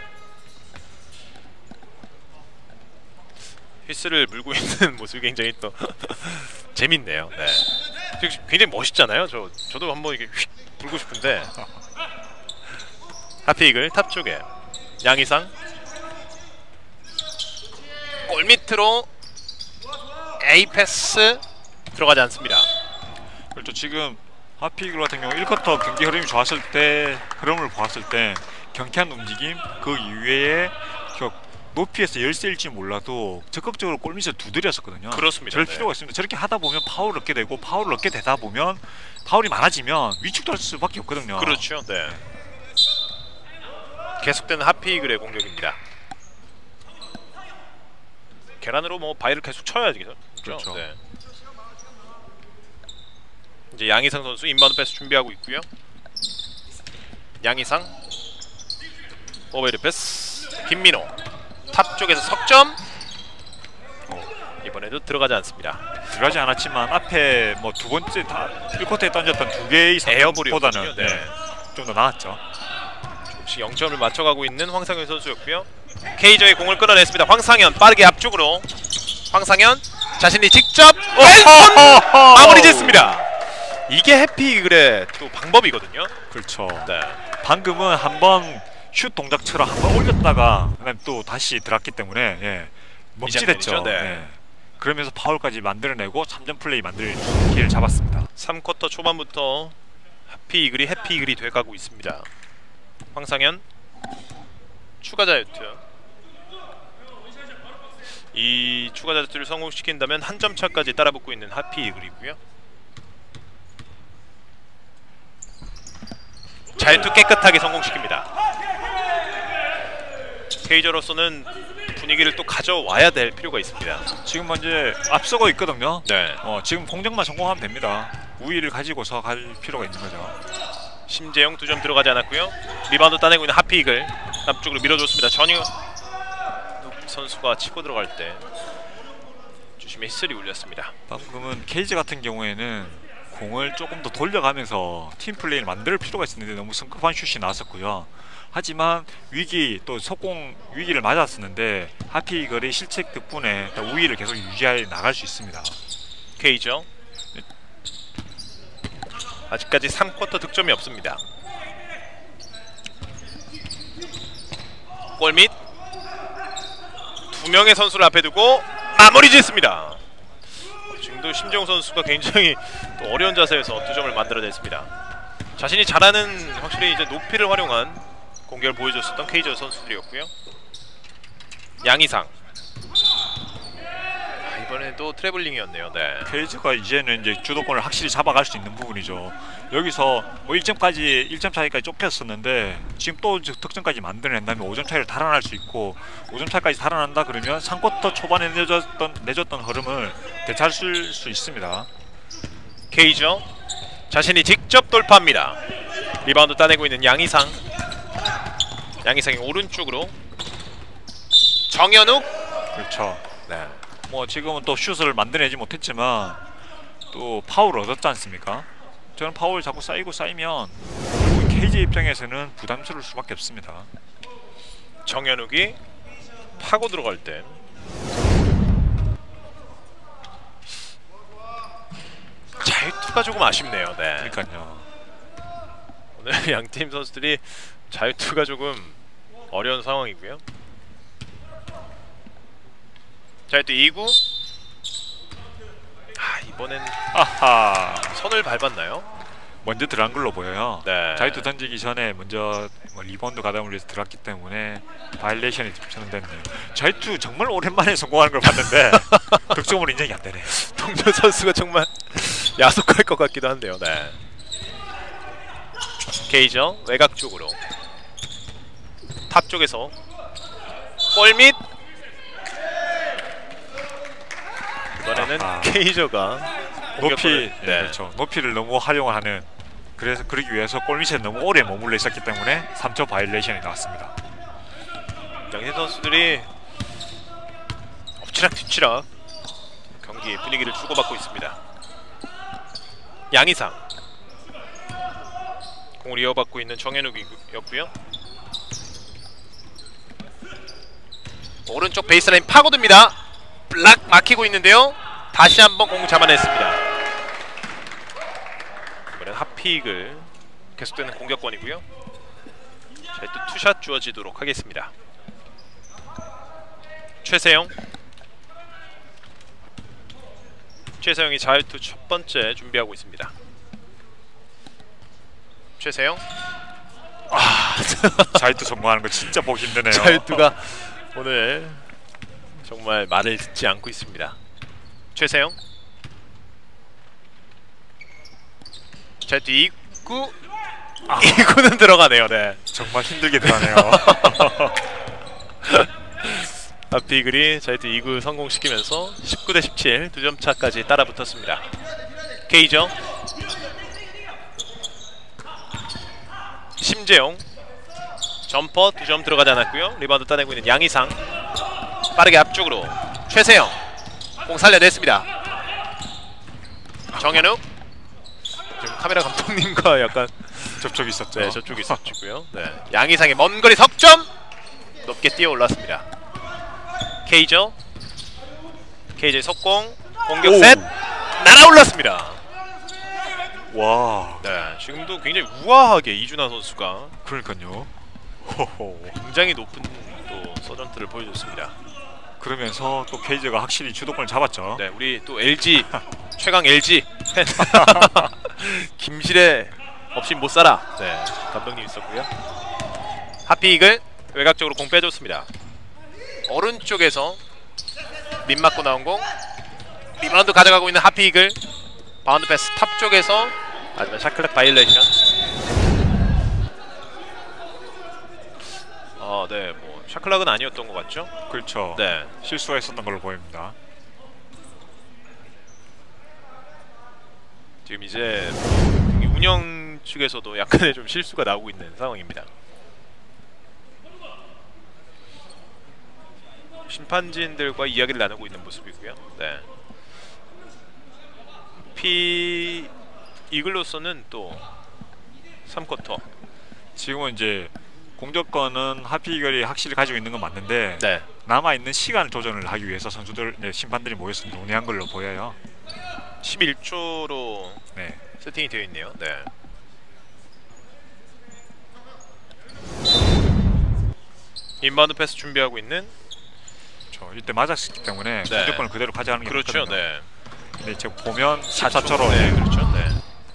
휘스를 물고 있는 모습이 굉장히 또 재밌네요. 네. 굉장히 멋있잖아요. 저도 한번 이렇게 휙 불고 싶은데. 하피이글 탑 쪽에 양희상 골 밑으로 A 패스 들어가지 않습니다. 그렇죠. 지금 하피이글 같은 경우 1쿼터 경기 흐름이 좋았을 때 흐름을 보았을 때 경쾌한 움직임 그 이외에 높이에서 열세일지 몰라도 적극적으로 골밑에 두드렸었거든요. 그렇습니다. 저럴 네. 필요가 있습니다. 저렇게 하다 보면 파울을 얻게 되고 파울을 얻게 되다 보면 파울이 많아지면 위축될 수밖에 없거든요. 그렇죠. 네. 계속되는 하피이글의 공격입니다. 계란으로 뭐 바위를 계속 쳐야죠. 그렇죠. 네. 이제 양희상 선수 인바운드 패스 준비하고 있고요. 양희상 오베르 패스 김민호 탑 쪽에서 석점. 이번에도 들어가지 않습니다. 들어가지 않았지만 앞에 뭐 두 번째 다 1쿼터에 던졌던 두 개의 에어볼이보다는 네. 좀 더 나았죠. 조금씩 0점을 맞춰가고 있는 황상현 선수였고요. 케이저의 공을 끌어냈습니다. 황상현 빠르게 앞쪽으로 황상현 자신이 직접 왼손 마무리 짓습니다. 이게 해피이글의 또 방법이거든요. 그렇죠. 네. 방금은 한번 슛 동작처럼 한번 올렸다가 그다음에 또 다시 들어갔기 때문에 예, 멋지됐죠. 네. 네. 그러면서 파울까지 만들어내고 3점 플레이 만들 기회를 잡았습니다. 3쿼터 초반부터 해피이글이 돼가고 있습니다. 황상현 추가 자유투. 이 추가 자유투를 성공시킨다면 한 점 차까지 따라붙고 있는 해피이글이고요. 자유투 깨끗하게 성공시킵니다. 케이저로서는 분위기를 또 가져와야 될 필요가 있습니다. 지금 먼저 앞서고 있거든요. 네. 지금 공격만 성공하면 됩니다. 우위를 가지고서 갈 필요가 있는 거죠. 심재영 2점 들어가지 않았고요. 리바운드 따내고 있는 하피이글 앞쪽으로 밀어줬습니다. 전유 선수가 치고 들어갈 때 주심의 휘슬이 울렸습니다. 방금은 케이지 같은 경우에는 공을 조금 더 돌려가면서 팀 플레이를 만들 필요가 있었는데 너무 성급한 슛이 나왔었고요. 하지만 위기 또 속공 위기를 맞았었는데 하피이글의 실책 덕분에 우위를 계속 유지해 나갈 수 있습니다. 케이저 아직까지 3쿼터 득점이 없습니다. 골밑 두 명의 선수를 앞에 두고 마무리 짓습니다. 지금도 심재용 선수가 굉장히 또 어려운 자세에서 2점을 만들어냈습니다. 자신이 잘하는 확실히 이제 높이를 활용한 공격을 보여줬었던 케이저 선수들이었고요. 양희상 이번에도 트래블링이었네요. 네. 케이지가 이제는 이제 주도권을 확실히 잡아갈 수 있는 부분이죠. 여기서 뭐 1점 차이까지 좁혔었는데 지금 또 득점까지 만들어낸다면 5점 차이를 달아날 수 있고 5점 차이까지 달아난다 그러면 3쿼터 초반에 내줬던 흐름을 되찾을 수 있습니다. 케이저 자신이 직접 돌파합니다. 리바운드 따내고 있는 양희상. 양희상이 오른쪽으로 정현욱. 그렇죠. 네. 뭐 지금은 또 슛을 만들어내지 못했지만 또 파울을 얻었지 않습니까? 저는 파울 자꾸 쌓이면 KG 입장에서는 부담스러울 수밖에 없습니다. 정현욱이 파고 들어갈 때 자유투가 조금 아쉽네요. 네. 그러니까요. 오늘 양팀 선수들이 자유투가 조금 어려운 상황이고요. 자유투 2구. 이번엔 아하. 선을 밟았나요? 먼저 들어간 걸로 보여요. 네. 자유투 던지기 전에 먼저 리바운드 가담을 위해서 들어갔기 때문에 바이올레이션이 선언됐네요. 자유투 정말 오랜만에 성공하는 걸 봤는데 득점으로 인정이 안 되네요. 동료 선수가 정말 야속할 것 같기도 한데요. 네. 게이저 외곽 쪽으로 탑 쪽에서 골밑. 이번에는 게이저가 높이 네. 그렇죠. 높이를 너무 활용하는 그래서 그러기 위해서 골밑에 너무 오래 머물러 있었기 때문에 3초 바이올레이션이 나왔습니다. 양팀 선수들이 엎치락 뒤치락 경기 분위기를 주고받고 있습니다. 양희상 공을 이어받고 있는 정현욱이었고요. 오른쪽 베이스라인 파고듭니다. 블락 막히고 있는데요. 다시 한번 공 잡아냈습니다. 이번엔 핫픽을 계속되는 공격권이고요. 자, 또 투샷 주어지도록 하겠습니다. 최세영. 최세영이 자유투 첫 번째 준비하고 있습니다. 최세영. 자유투 성공하는 거 진짜 보기 힘드네요. 자유투가 오늘 정말 말을 듣지 않고 있습니다. 최세영. 자유투 2구. 2구는 들어가네요. 네. 정말 힘들게 들어가네요. 핫픽이 자유투 2구 성공시키면서 19대 17 2점 차까지 따라 붙었습니다. 게이저. 심재용 점퍼 2점 들어가지 않았고요. 리바운드 따내고 있는 양희상. 빠르게 앞쪽으로 최세영 공 살려냈습니다. 정현욱. 지금 카메라 감독님과 약간 접촉이 있었죠. 네, 저쪽이 있었고요. 네, 양희상의 먼 거리 석점 높게 뛰어 올랐습니다. 케이저. 케이저의 속공 공격 셋 날아올랐습니다. 와. 네, 지금도 굉장히 우아하게 이준하 선수가 그러니까요. 호호. 굉장히 높은 또 서전트를 보여줬습니다. 그러면서 또 케이저가 확실히 주도권을 잡았죠. 네, 우리 또 LG 최강 LG 팬 김실애 없이 못 살아. 네, 감독님 있었고요. 핫픽을 외곽쪽으로 공 빼줬습니다. 오른쪽에서 민 맞고 나온 공 리바운드 가져가고 있는 핫픽을 바운드 패스 탑 쪽에서 하지만 샤클락 바이올레이션. 네, 뭐 샤클락은 아니었던 것 같죠? 그렇죠. 네, 실수가 있었던 걸로 보입니다. 지금 이제 운영 측에서도 약간의 좀 실수가 나오고 있는 상황입니다. 심판진들과 이야기를 나누고 있는 모습이고요. 네. 이글로서는 또 3쿼터. 지금은 이제 공격권은 하피걸이 확실히 가지고 있는 건 맞는데 네. 남아있는 시간 조정을 하기 위해서 선수들, 심판들이 모여서 논의한 걸로 보여요. 11초로 네. 세팅이 되어 있네요. 네. 인바운드 패스 준비하고 있는. 이때 맞았기 때문에 네. 공격권을 그대로 가져가는 게 그렇죠. 맞거든요. 네. 근데 지금 보면 14초로 네, 그렇죠. 네.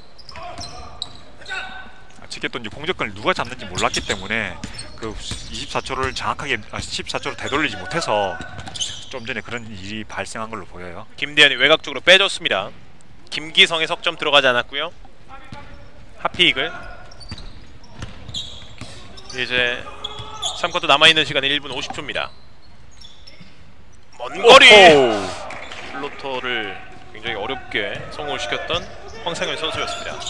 아쉽게 또 이제 공격권을 누가 잡는지 몰랐기 때문에 그 24초를 정확하게 14초로 되돌리지 못해서 좀 전에 그런 일이 발생한 걸로 보여요. 김대현이 외곽 쪽으로 빼줬습니다. 김기성의 석점 들어가지 않았고요. 하피이글. 이제 3쿼터 남아있는 시간은 1분 50초입니다. 먼 거리! 플로터를 굉장히 어렵게 성공을 시켰던 황상현 선수였습니다.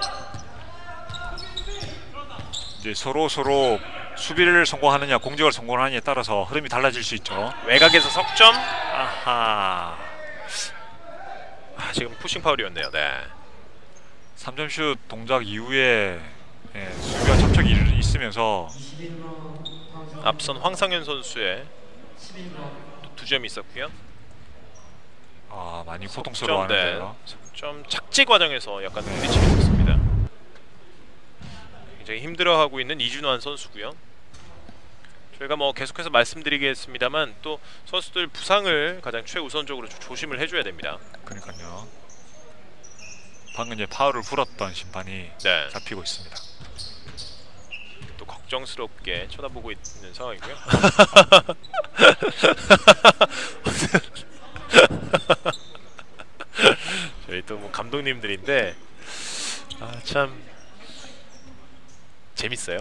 이제 서로 수비를 성공하느냐 공격을 성공하느냐에 따라서 흐름이 달라질 수 있죠. 외곽에서 석점. 아하. 지금 푸싱 파울이었네요. 네. 3점 슛 동작 이후에 네, 수비와 접촉이 있으면서 앞선 황상현 선수의 두 점이 있었고요. 많이 네, 고통스러워하는데요. 좀 착지 과정에서 약간 부딪힘이 있었습니다. 굉장히 힘들어하고 있는 이준환 선수고요. 저희가 뭐 계속해서 말씀드리겠습니다만 또 선수들 부상을 가장 최우선적으로 조심을 해줘야 됩니다. 그러니까요. 방금 이제 파울을 불었던 심판이 네. 잡히고 있습니다. 또 걱정스럽게 쳐다보고 있는 상황이고요. 저희 또 뭐 감독님들인데 참 재밌어요.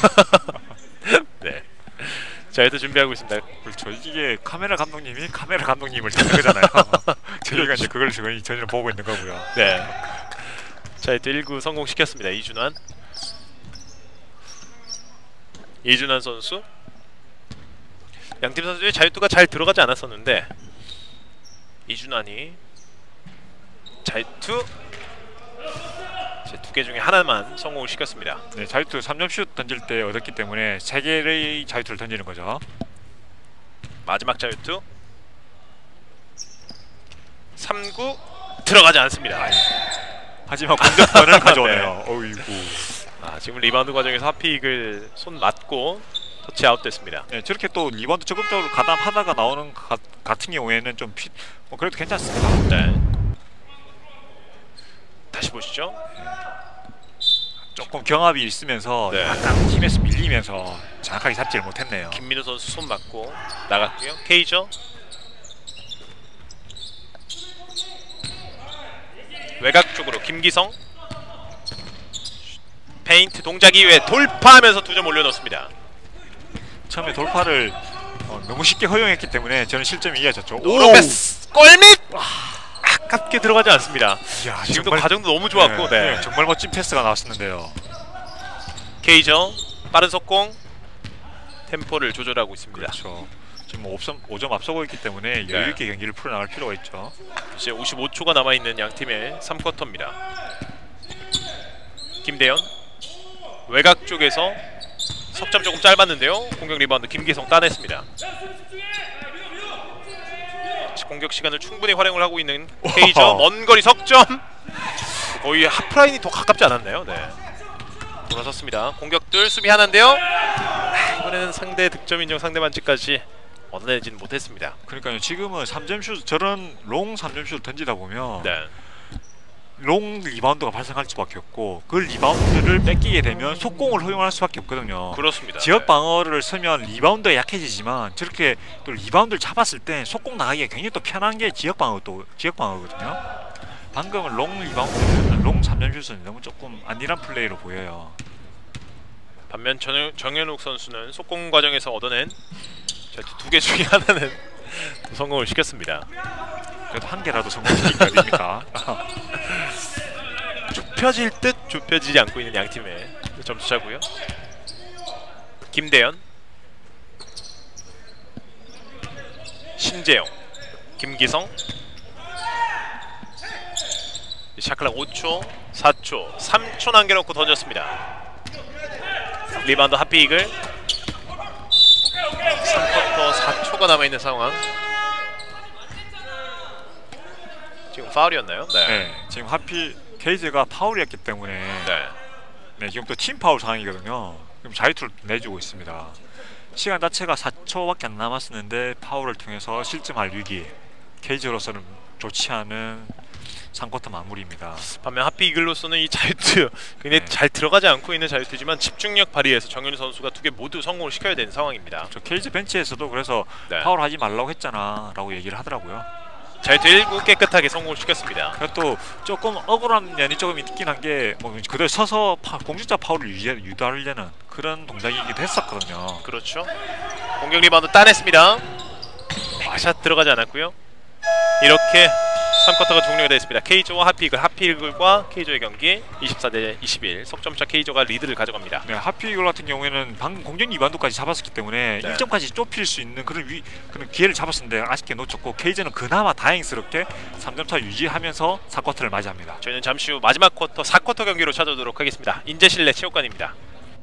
네. 자, 일단 준비하고 있습니다. 그렇죠. 이게 카메라 감독님이 카메라 감독님을 듣는 거잖아요. 저희가 이제 그걸 전혀 보고 있는 거고요. 네. 자, 또 1구 성공시켰습니다. 이준환 선수. 양팀 선수의 자유투가 잘 들어가지 않았었는데 이준환이 자유투 두 개 중에 하나만 성공을 시켰습니다. 네, 자유투 3점 슛 던질 때 얻었기 때문에 3개의 자유투를 던지는 거죠. 마지막 자유투 3구 들어가지 않습니다. 하지만 공격권을 가져오네요. 어이구. 지금 리바운드 과정에서 하픽을 손 맞고 터치 아웃됐습니다. 네, 저렇게 또 리바운드 적극적으로 가담하다가 나오는 같은 경우에는 좀 그래도 괜찮습니다. 네. 다시 보시죠. 조금 경합이 있으면서 네. 약간 팀에서 밀리면서 정확하게 잡지를 못했네요. 김민우 선수 손 맞고 나갔고요. 케이저 외곽 쪽으로 김기성 페인트 동작 이후에 돌파하면서 2점 올려놓습니다. 처음에 돌파를 너무 쉽게 허용했기 때문에 저는 실점이 이어졌죠. 로페스 골밑! 아깝게 들어가지 않습니다. 이야, 지금도 정말, 과정도 너무 좋았고 네. 정말 멋진 패스가 나왔었는데요. 케이저 빠른 속공 템포를 조절하고 있습니다. 그렇죠. 지금 5점 앞서고 있기 때문에 여유있게 경기를 풀어나갈 필요가 있죠. 이제 55초가 남아있는 양팀의 3쿼터입니다. 김대현 외곽 쪽에서 석점 조금 짧았는데요. 공격 리바운드 김기성 따냈습니다. 공격 시간을 충분히 활용을 하고 있는 케이저 먼 거리 석점 거의 하프라인이 더 가깝지 않았나요? 네. 돌아섰습니다. 공격들 수비 하나인데요. 이번에는 상대 득점 인정 상대 반칙까지 얻어내지는 못했습니다. 그러니까요. 지금은 3점 슛 저런 롱 3점 슛을 던지다 보면 네. 롱 리바운드가 발생할 수밖에 없고 그 리바운드를 뺏기게 되면 속공을 허용할 수밖에 없거든요. 그렇습니다. 지역 방어를 쓰면 리바운드에 약해지지만 저렇게 또 리바운드를 잡았을 때 속공 나가기가 굉장히 또 편한 게 지역 방어거든요. 방금은 롱 3점 슛은 너무 조금 안일한 플레이로 보여요. 반면 정현욱 선수는 속공 과정에서 얻어낸 2개 중에 하나는 성공을 시켰습니다. 그래도 한 개라도 성공시킨 게 어딥니까? 좁혀질 듯 좁혀지지 않고 있는 양팀의 점수차고요. 김대현, 신재영, 김기성. 샤클락 5초, 4초, 3초 남겨놓고 던졌습니다. 리바운드 하피익을 3쿼터 4초가 남아있는 상황. 지금 파울이었나요? 네. 네, 지금 하필 케이즈가 파울이었기 때문에 네, 지금 또 팀 파울 상황이거든요. 지금 자유투를 내주고 있습니다. 시간 자체가 4초밖에 안 남았었는데 파울을 통해서 실점할 위기. 케이즈로서는 좋지 않은 3쿼터 마무리입니다. 반면 하피 이글로서는 이 자유투 굉장히 잘 들어가지 않고 있는 자유투지만 집중력 발휘해서 정현우 선수가 2개 모두 성공을 시켜야 되는 상황입니다. 저 케이지 벤치에서도 그래서 파울하지 말라고 했잖아 라고 얘기를 하더라고요. 자유투 1구 깨끗하게 성공을 시켰습니다. 또 조금 억울한 면이 조금 있긴 한 게 뭐 그대로 서서 공직자 파울을 유도하려는 그런 동작이기도 했었거든요. 그렇죠. 공격 리바운드 따냈습니다. 샷 들어가지 않았고요. 이렇게 3쿼터가 종료가 되었습니다. K조와 하피이글과 K조의 경기 24대 21. 석점차 K조가 리드를 가져갑니다. 네, 하피이글 같은 경우에는 방금 공격 리바운드까지 잡았기 때문에 네. 1점까지 좁힐 수 있는 그런 기회를 잡았었는데 아쉽게 놓쳤고 K조는 그나마 다행스럽게 3점차 유지하면서 4쿼터를 맞이합니다. 저희는 잠시 후 마지막 쿼터 4쿼터 경기로 찾아오도록 하겠습니다. 인제실내 체육관입니다.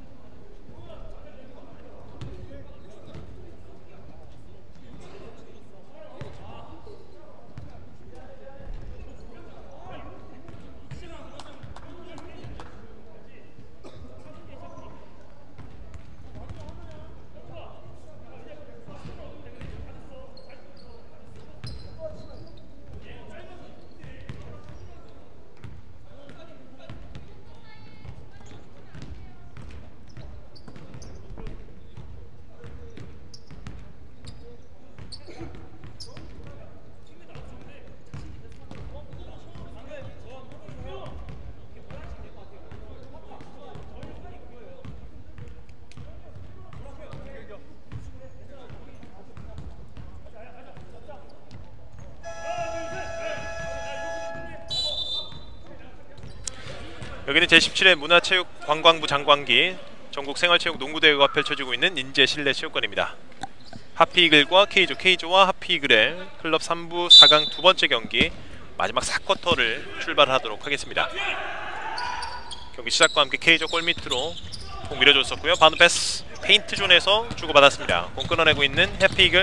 여기는 제17회 문화체육관광부 장관기 전국생활체육농구대회가 펼쳐지고 있는 인제실내체육관입니다. 하피이글과 K조와 하피이글의 클럽 3부 4강 두 번째 경기 마지막 4쿼터를 출발하도록 하겠습니다. 경기 시작과 함께 K조 골밑으로 공 밀어줬었고요. 바운드 패스 페인트존에서 주고받았습니다. 공 끊어내고 있는 하피이글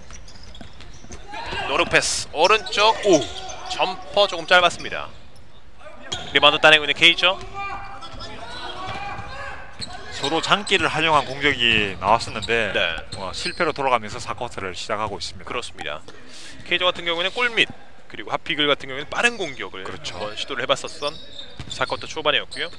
노루 패스 오른쪽 점퍼 조금 짧았습니다. 리바운드 따내고 있는 K조. 서로 장기를 활용한 공격이 나왔었는데 네. 실패로 돌아가면서 4쿼터를 시작하고 있습니다. 그렇습니다. K조 같은 경우에는 골밑 그리고 하피이글 같은 경우에는 빠른 공격을 그렇죠. 한번 시도를 해봤었던 4쿼터 초반이었고요.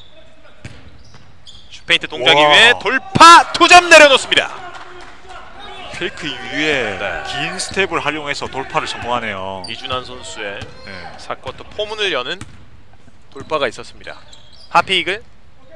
슈페인트 동작 이후에 돌파 2점 내려놓습니다. 페이크 이후에 네. 긴 스텝을 활용해서 돌파를 성공하네요. 이준환 선수의 네. 4쿼터 포문을 여는 돌파가 있었습니다. 하피이글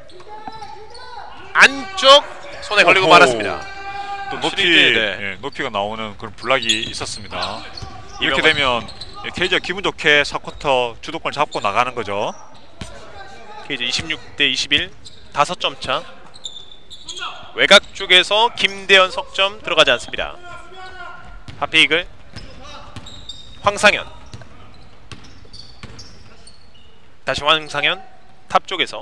안쪽 손에 걸리고 말았습니다. 또 높이가 나오는 그런 블락이 있었습니다. 이렇게 되면 K조 기분 좋게 4쿼터 주도권 잡고 나가는 거죠. K조 26대 21 5점 차. 외곽 쪽에서 김대현 석점 들어가지 않습니다. 하피이글 황상현 다시 황상현 탑 쪽에서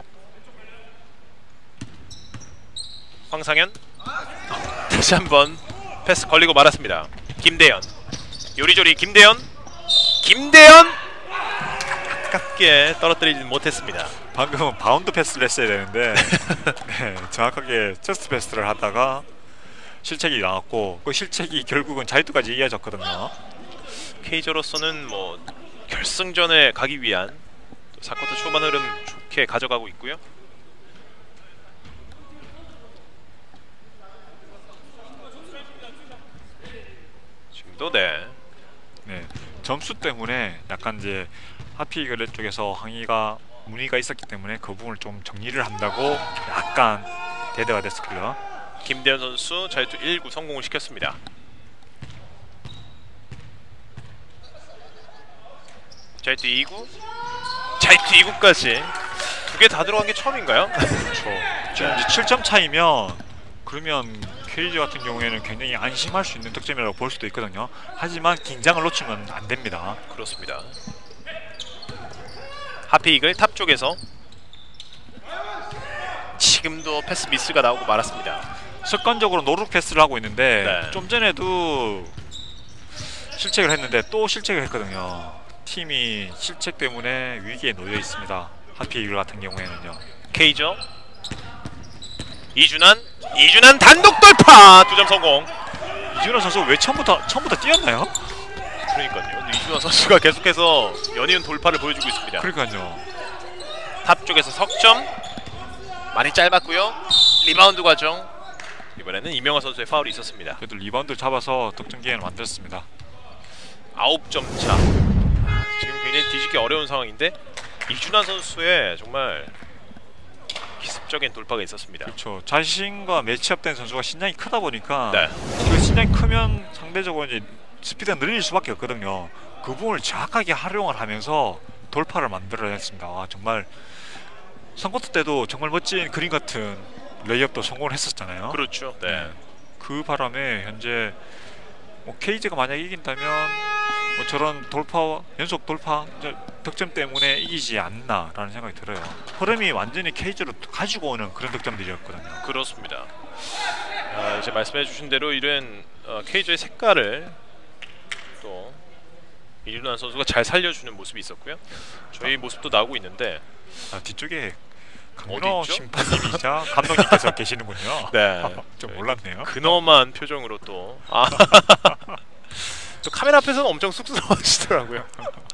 황상현 다시 한번 패스 걸리고 말았습니다. 김대현 요리조리 김대현 아깝게 떨어뜨리지 못했습니다. 방금은 바운드 패스를 했어야 되는데 네, 정확하게 체스트 패스를 하다가 실책이 나왔고 그 실책이 결국은 자유투까지 이어졌거든요. K조로서는 뭐 결승전에 가기 위한 4쿼터 초반 흐름 좋게 가져가고 있고요. 지금도 네. 점수 때문에 약간 이제 하피이글 쪽에서 문의가 있었기 때문에 그 부분을 좀 정리를 한다고 약간 대대가 됐었고요. 김대현 선수 자유투 1구 성공을 시켰습니다. 자유투 2구 자유투 2구까지 두 개 다 들어간 게 처음인가요? 그렇죠. 지금 이제 7점 차이면 그러면 K조 같은 경우에는 굉장히 안심할 수 있는 득점이라고 볼 수도 있거든요. 하지만 긴장을 놓치면 안 됩니다. 그렇습니다. 하피이글 탑 쪽에서 지금도 패스 미스가 나오고 말았습니다. 습관적으로 노루 패스를 하고 있는데 네. 좀 전에도 실책을 했는데 또 실책을 했거든요. 팀이 실책 때문에 위기에 놓여 있습니다. 하피이글 같은 경우에는요. K조 이준환 단독 돌파 2점 성공. 이준환 선수 왜 처음부터 뛰었나요? 그러니까요. 이준환 선수가 계속해서 연이은 돌파를 보여주고 있습니다. 그러니까요. 탑 쪽에서 석점 많이 짧았고요. 리바운드 과정 이번에는 이명화 선수의 파울이 있었습니다. 그래도 리바운드를 잡아서 득점 기회를 만들었습니다. 9점 차. 지금 굉장히 뒤집기 어려운 상황인데 이준환 선수의 정말 기습적인 돌파가 있었습니다. 그렇죠. 자신과 매치업된 선수가 신장이 크다 보니까 네. 그 신장이 크면 상대적으로 이제 스피드가 느릴 수밖에 없거든요. 그 부분을 정확하게 활용을 하면서 돌파를 만들어냈습니다. 정말 선코트 때도 정말 멋진 그림 같은 레이업도 성공을 했었잖아요. 그렇죠. 네. 그 바람에 현재 뭐 KG가 만약 이긴다면 뭐 저런 돌파 연속 돌파 득점 때문에 이기지 않나라는 생각이 들어요. 흐름이 완전히 KG로 가지고 오는 그런 득점들이었거든요. 그렇습니다. 이제 말씀해주신 대로 이런 KG의 색깔을 또 이준환 선수가 잘 살려주는 모습이 있었고요. 저희 모습도 나오고 있는데 뒤쪽에 어디 강민호 있죠? 심판님이자 감독님께서 계시는군요. 네. 좀 몰랐네요. 근엄한 표정으로 또 또 카메라 앞에서는 엄청 쑥스러워하시더라고요.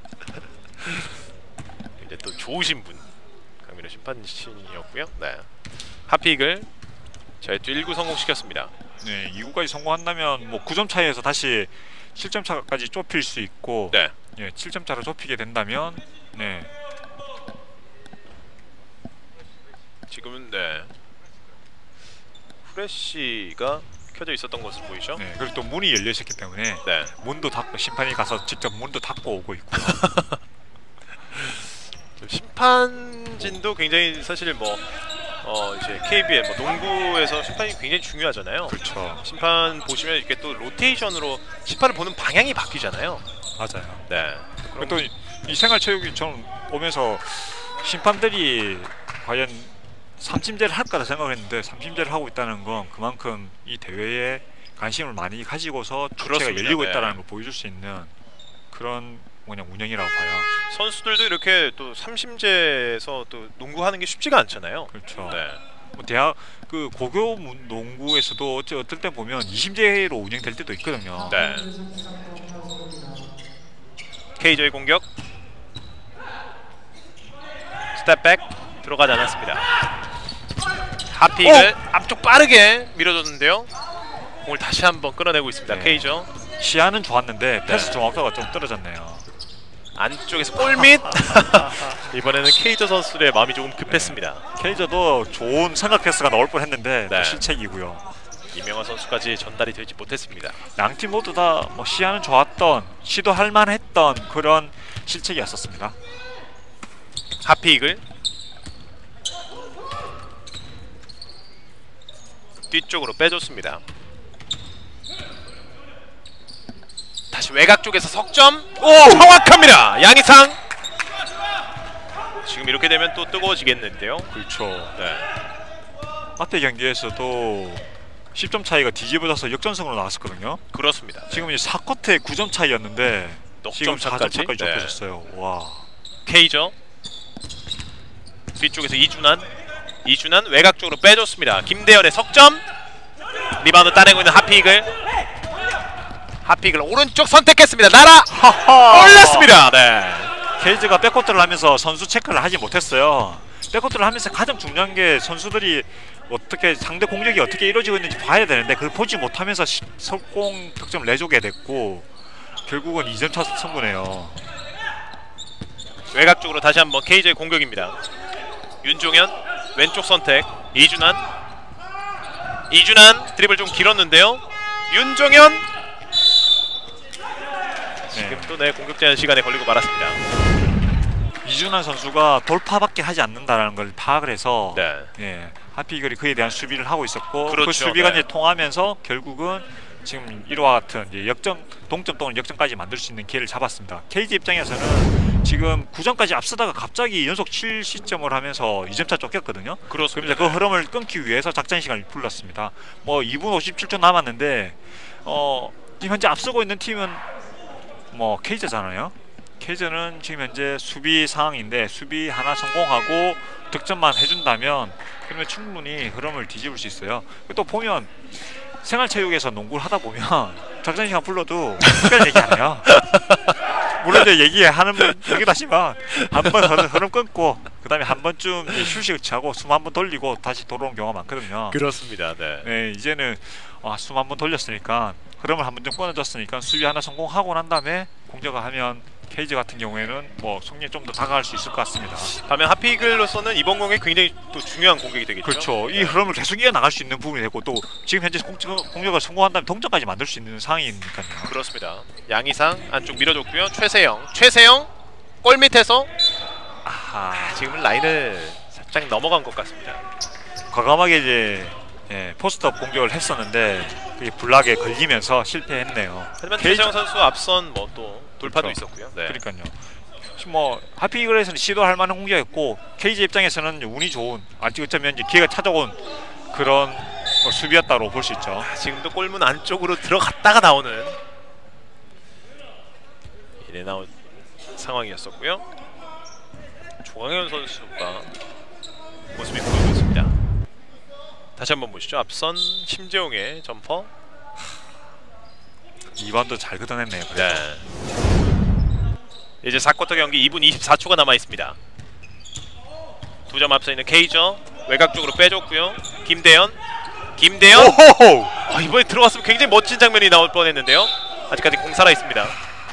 근데 또 좋으신 분 강민호 심판이었고요. 네. 하픽을 저희 또 1구 성공시켰습니다. 네, 2구까지 성공한다면 뭐 9점 차이에서 다시 7점 차까지 좁힐 수 있고, 네. 예, 7점 차로 좁히게 된다면, 네, 지금은 네. 프레쉬가 켜져 있었던 것으로 보이죠? 네, 그리고 또 문이 열려 있었기 때문에 네. 문도 닫고 심판이 가서 직접 문도 닫고 오고 있고요. 심판진도 굉장히 사실 뭐 이제 KBL 뭐 농구에서 심판이 굉장히 중요하잖아요. 그렇죠. 심판 보시면 이렇게 또 로테이션으로 심판을 보는 방향이 바뀌잖아요. 맞아요. 네. 그리고 또 이 생활체육이 좀 오면서 심판들이 과연 삼심제를 할까 생각을 했는데 삼심제를 하고 있다는 건 그만큼 이 대회에 관심을 많이 가지고서 축제가 그렇습니다. 열리고 네. 있다는 걸 보여줄 수 있는 그런 뭐냐 운영이라고 봐요. 선수들도 이렇게 또 삼심제에서 또 농구하는 게 쉽지가 않잖아요. 그렇죠. 네. 뭐 대학 그 고교 농구에서도 어떨 때 보면 2심제로 운영될 때도 있거든요. 네. KJ의 공격. 스텝백 들어가지 않았습니다. 하픽을 앞쪽 빠르게 밀어줬는데요. 공을 다시 한번 끌어내고 있습니다. 네. 케이저 시야는 좋았는데 패스 네. 정확도가 좀 떨어졌네요. 안쪽에서 골밑. 이번에는 케이저 선수의 마음이 조금 급했습니다. 케이저도 좋은 생각 패스가 나올 뻔했는데 네. 실책이고요. 이명환 선수까지 전달이 되지 못했습니다. 양팀 모두 다 뭐 시야는 좋았던 시도할 만했던 그런 실책이었었습니다. 하픽을 뒤쪽으로 빼줬습니다. 다시 외곽 쪽에서 석점. 오! 정확합니다. 양희상. 지금 이렇게 되면 또 뜨거워지겠는데요. 그렇죠. 네. 앞에 경기에서도 10점 차이가 뒤집어져서 역전승으로 나왔었거든요. 그렇습니다. 지금 이제 4쿼터에 9점 차이였는데 지금 4점 차까지? 차까지 네. 좁혀졌어요. 와. 케이저 뒤쪽에서 이준환 외곽 쪽으로 빼줬습니다. 김대현의 석점. 리바운드 따내고 있는 하픽을 오른쪽 선택했습니다. 날아 올렸습니다. 네. 케이즈가 백코트를 하면서 선수 체크를 하지 못했어요. 백코트를 하면서 가장 중요한 게 선수들이 어떻게 상대 공격이 어떻게 이루어지고 있는지 봐야 되는데 그걸 보지 못하면서 석공 득점을 내주게 됐고 결국은 2점 차 승부네요. 외곽 쪽으로 다시 한번 KJ의 공격입니다. 윤종현 왼쪽 선택. 이준환 드리블 좀 길었는데요. 윤종현 지금 또 내 공격 제한 시간에 걸리고 말았습니다. 이준환 선수가 돌파밖에 하지 않는다는 걸 파악을 해서 네. 예, 하피글이 그에 대한 수비를 하고 있었고 그렇죠. 그 수비가 네. 이제 통하면서 결국은 지금 이와 같은 이제 동점 또는 역전까지 만들 수 있는 기회를 잡았습니다. KG 입장에서는 지금 9점까지 앞서다가 갑자기 연속 7시점을 하면서 2점차 쫓겼거든요. 그렇습니다. 그래서 그 흐름을 끊기 위해서 작전 시간을 불렀습니다. 뭐 2분 57초 남았는데 지금 현재 앞서고 있는 팀은 뭐 KG잖아요. KG는 지금 현재 수비 상황인데 수비 하나 성공하고 득점만 해준다면 그러면 충분히 흐름을 뒤집을 수 있어요. 또 보면 생활체육에서 농구를 하다 보면 작전 시간 불러도 특별히 얘기 안 해요. 물론 이제 얘기하는 얘기도 하지만 한 번 흐름 끊고 그 다음에 한 번쯤 휴식을 취하고 숨 한 번 돌리고 다시 돌아오는 경우가 많거든요. 그렇습니다. 네. 네, 이제는 숨 한 번 돌렸으니까 흐름을 한 번 좀 끊어줬으니까 수비 하나 성공하고 난 다음에 공격을 하면 케이지 같은 경우에는 뭐 승리에 좀 더 다가갈 수 있을 것 같습니다. 반면 하피글로서는 이번 공에 굉장히 또 중요한 공격이 되겠죠. 그렇죠. 이 흐름을 계속 이어나갈 수 있는 부분이 되고 또 지금 현재 공격을 성공한다면 동점까지 만들 수 있는 상황이니까요. 그렇습니다. 양희상 안쪽 밀어줬고요. 최세영 골 밑에서 지금은 라인을 살짝 넘어간 것 같습니다. 과감하게 이제 포스트업 공격을 했었는데 그게 블락에 걸리면서 실패했네요. 하지만 최세영 선수 앞선 뭐 또 돌파도 그렇죠. 있었고요. 네. 그러니까요. 뭐 하피글에서는 시도할 만한 공격이었고 KG 입장에서는 운이 좋은 어쩌면 이제 기회가 찾아온 그런 수비였다고 볼 수 있죠. 지금도 골문 안쪽으로 들어갔다가 나오는 이래 나온 상황이었었고요. 조광현 선수가 모습이 보이고 있습니다. 다시 한번 보시죠. 앞선 심재용의 점퍼. 이반도 잘 걷어냈네요. 네. 이제 4쿼터 경기 2분 24초가 남아 있습니다. 2점 앞서 있는 케이저 외곽 쪽으로 빼줬고요. 김대현. 이번에 들어갔으면 굉장히 멋진 장면이 나올 뻔했는데요. 아직까지 공 살아 있습니다.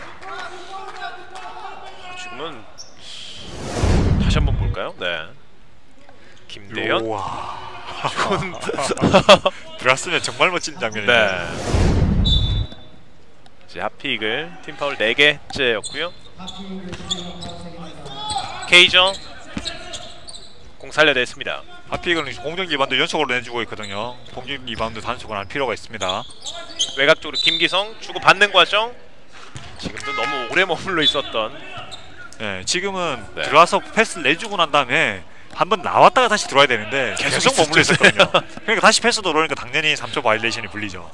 지금은 다시 한번 볼까요? 네. 김대현. 들어갔으면 정말 멋진 장면이네요. 네. 이제 하피글 팀 파울 4개째였고요. 케이저 공 살려냈습니다. 하피글은 공격 리바운드 연속으로 내주고 있거든요. 공격 리바운드 단속을 할 필요가 있습니다. 외곽 쪽으로 김기성 주고 받는 과정. 지금도 너무 오래 머물러 있었던. 네, 지금은 들어와서 패스를 내주고 난 다음에 한번 나왔다가 다시 들어와야 되는데 계속 머물러 있었거든요. 그러니까 다시 패스 들어오니까 당연히 3초 바이올레이션이 불리죠.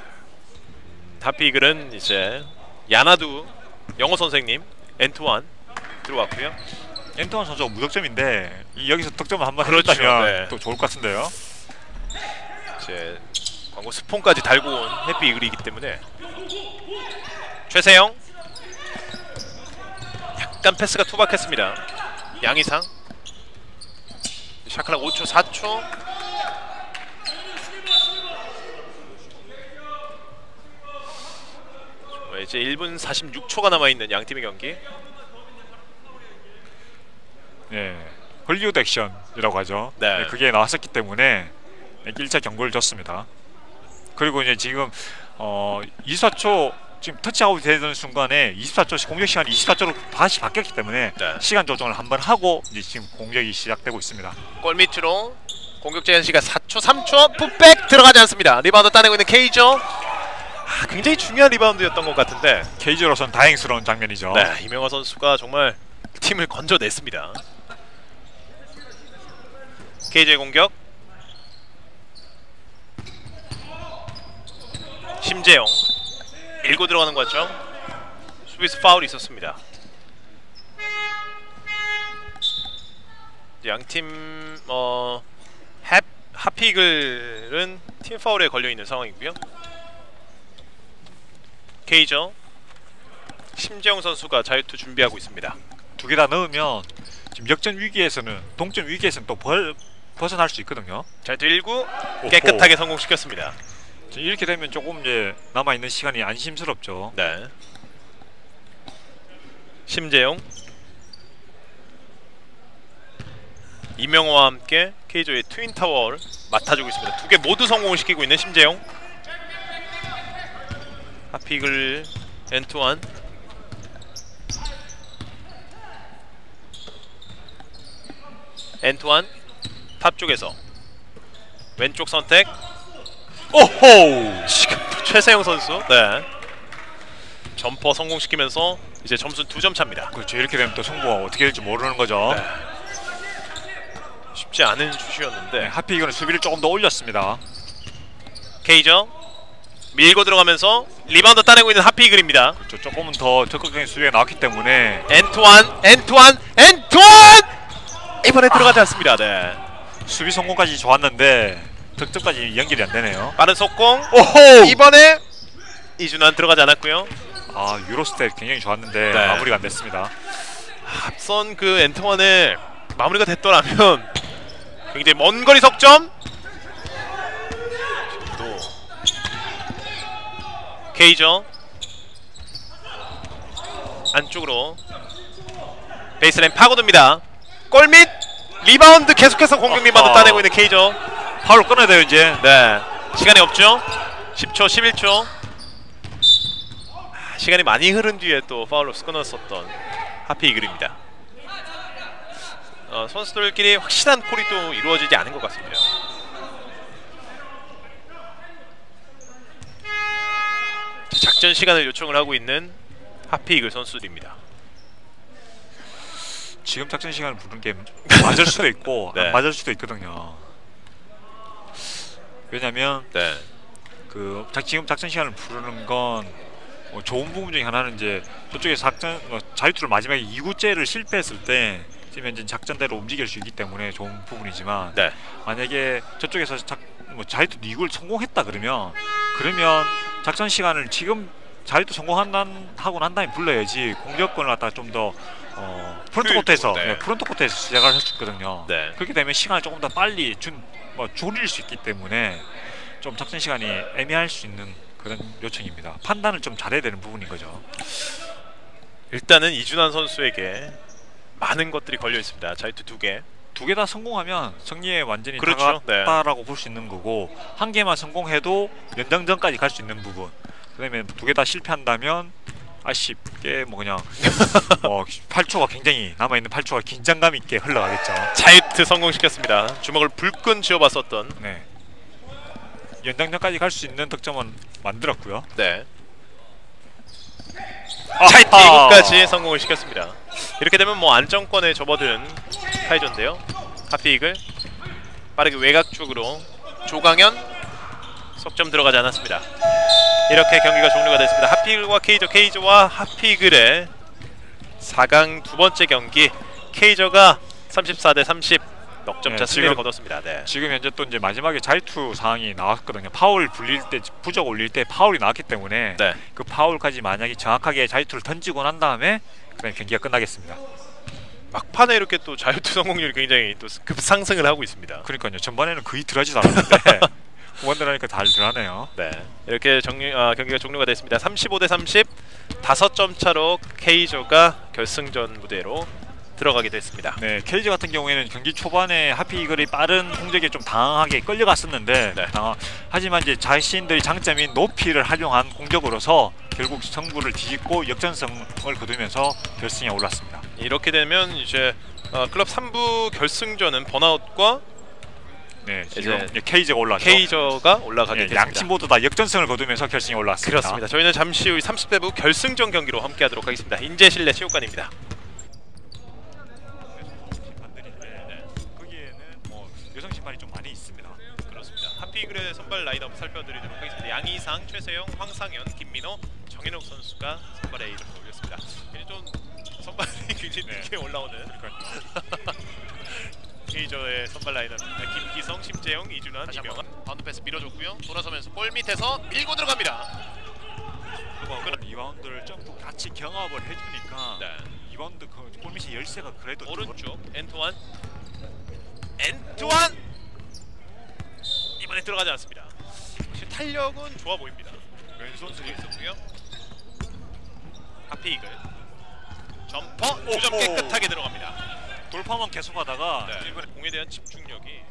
하피글은 이제 야나두 영어 선생님 엔투안 들어왔고요. 엔투안 선수가 무득점인데 여기서 득점을 한번 그렇죠. 해줬다면 또 좋을 것 같은데요. 이제 광고 스폰까지 달고 온 해피이글이기 때문에 최세영 약간 패스가 투박했습니다. 양희상 샤클락 5초 4초 이제 1분 46초가 남아있는 양팀의 경기. 헐리우드 액션이라고 하죠. 네. 그게 나왔었기 때문에 1차 경고를 줬습니다. 그리고 이제 지금 24초 지금 터치아웃이 되는 순간에 24초 공격 시간이 24초로 다시 바뀌었기 때문에 시간 조정을 한번 하고 이제 지금 공격이 시작되고 있습니다. 골 밑으로 공격 제한 시간 4초 3초 풋백 들어가지 않습니다. 리바운드 따내고 있는 케이저. 굉장히 중요한 리바운드였던 것 같은데 케이저로서는 다행스러운 장면이죠. 네, 이명화 선수가 정말 팀을 건져냈습니다. 케이저의 공격. 심재영 밀고 들어가는 과정. 수비수 파울이 있었습니다. 양팀 하피글은 팀 파울에 걸려있는 상황이고요. 케이저 심재영 선수가 자유투 준비하고 있습니다. 두 개 다 넣으면 지금 역전 위기에서는 동점 위기에서는 또 벗어날 수 있거든요. 자유투 1구 깨끗하게 성공시켰습니다. 이렇게 되면 조금 이제 남아있는 시간이 안심스럽죠. 네. 심재영 이명호와 함께 케이저의 트윈타워를 맡아주고 있습니다. 두 개 모두 성공을 시키고 있는 심재영. 하피글 엔투안 탑 쪽에서 왼쪽 선택. 오호! 지금 최세영 선수 점퍼 성공시키면서 이제 점수 2점 차입니다. 그렇죠. 이렇게 되면 또 승부가 어떻게 될지 모르는 거죠. 쉽지 않은 슛이었는데 하피글은 수비를 조금 더 올렸습니다. 케이저 밀고 들어가면서 리바운드 따내고 있는 하피글입니다. 그렇죠. 조금은 더 적극적인 수비가 나왔기 때문에 엔투안 이번에 들어가지 않습니다. 네. 수비 성공까지 좋았는데 득점까지 연결이 안 되네요. 빠른 속공. 오호! 이번에 이준환 들어가지 않았고요. 유로스텝 굉장히 좋았는데 마무리가 안 됐습니다. 앞선 그 엔투안의 마무리가 됐더라면 굉장히 먼 거리 석점. 또 케이저 안쪽으로 베이스라인 파고듭니다. 골밑 리바운드 계속해서 공격 리바운드 따내고 있는 케이저. 파울 끊어야 돼요 이제. 네, 시간이 없죠. 10초, 11초. 시간이 많이 흐른 뒤에 또 파울로 끊었었던 하피이글입니다. 선수들끼리 확실한 콜이 또 이루어지지 않은 것 같습니다. 작전 시간을 요청을 하고 있는 하피이글 선수들입니다. 지금 작전 시간을 부르는 게 맞을 수도 있고 네. 안 맞을 수도 있거든요. 왜냐면 네, 지금 작전 시간을 부르는 건 좋은 부분 중에 하나는 이제 저쪽에 자유투를 마지막에 2구째를 실패했을 때 지금 현재 작전대로 움직일 수 있기 때문에 좋은 부분이지만 네. 만약에 저쪽에서 자유투 2구를 성공했다 그러면 작전 시간을 지금 자유투 성공하고 난 다음에 불러야지 공격권을 갖다가 좀 더 프론트 코트에서 네. 프론트 코트에서 시작을 할 수 있거든요. 네. 그렇게 되면 시간을 조금 더 빨리 줄일 수 있기 때문에 좀 작전 시간이 애매할 수 있는 그런 요청입니다. 판단을 좀 잘해야 되는 부분인 거죠. 일단은 이준환 선수에게 많은 것들이 걸려 있습니다. 자유투 2개. 두 개 다 성공하면 승리에 완전히 그렇죠. 다가갔다라고 볼 수 있는 거고 한 개만 성공해도 연장전까지 갈 수 있는 부분. 그다음에 두 개 다 실패한다면 아쉽게 그냥 8초가 굉장히 남아있는 8초가 긴장감 있게 흘러가겠죠. 자유투 성공시켰습니다. 주먹을 불끈 쥐어봤었던. 네. 연장전까지 갈 수 있는 득점은 만들었고요. 네. 자유투 2구까지 성공을 시켰습니다. 이렇게 되면 안정권에 접어든 타이저인데요. 하피이글 빠르게 외곽 쪽으로 조강현 석점 들어가지 않았습니다. 이렇게 경기가 종료가 됐습니다. 하피이글과 케이저와 하피이글의 4강 두 번째 경기, 케이저가 34대 30 넉점차 승리를 거뒀습니다. 네. 지금 현재 또 이제 마지막에 자유투 상황이 나왔거든요. 파울 불릴 때 부적 올릴 때 파울이 나왔기 때문에 네. 그 파울까지 만약에 정확하게 자유투를 던지고 난 다음에 그다음에 경기가 끝나겠습니다. 막판에 이렇게 또 자유투 성공률이 굉장히 또 급상승을 하고 있습니다. 그러니까요. 전반에는 거의 들어가지도 않았는데 후반들 하니까 잘 들어가네요. 네, 이렇게 경기가 종료가 됐습니다. 35대 30, 5점 차로 케이저가 결승전 무대로 들어가게 됐습니다. 네, 케이저 같은 경우에는 경기 초반에 하피이글이 빠른 공격에 좀 당황하게 끌려갔었는데 네. 하지만 이제 자신들의 장점인 높이를 활용한 공격으로서 결국 승부를 뒤집고 역전승을 거두면서 결승에 올랐습니다. 이렇게 되면 이제 클럽 3부 결승전은 번아웃과 네, 지금 케이저가 올랐죠. 케이저가 올라가게 됐습니다. 양팀 모두 다 역전승을 거두면서 결승에 올랐습니다. 그렇습니다. 저희는 잠시 후 30대부 결승전 경기로 함께하도록 하겠습니다. 인제실내 체육관입니다. 거기에는 여성 심판이 좀 많이 있습니다. 그렇습니다. 하피이글의 선발 라인업 살펴드리도록 하겠습니다. 양희상, 최세영, 황상현, 김민호, 정인욱 선수가 선발에 이름을 올렸습니다. 굉장히 좀 선발이 굉장히 늦게 올라오는 케이저의 선발 라인업입니다. 김기성, 심재영, 이준환, 이명환. 바운드 패스 밀어줬고요. 돌아서면서 골 밑에서 밀고 들어갑니다. 리바운드를 점프 같이 경합을 해주니까 네. 리바운드 골밑의 열쇠가 그래도 오른쪽 엔투안 이번에 들어가지 않습니다. 탄력은 좋아 보입니다. 왼손 쓰고 있었고요. 하피이글 점퍼 2점 깨끗하게 들어갑니다. 돌파만 계속하다가 이번에 공에 대한 집중력이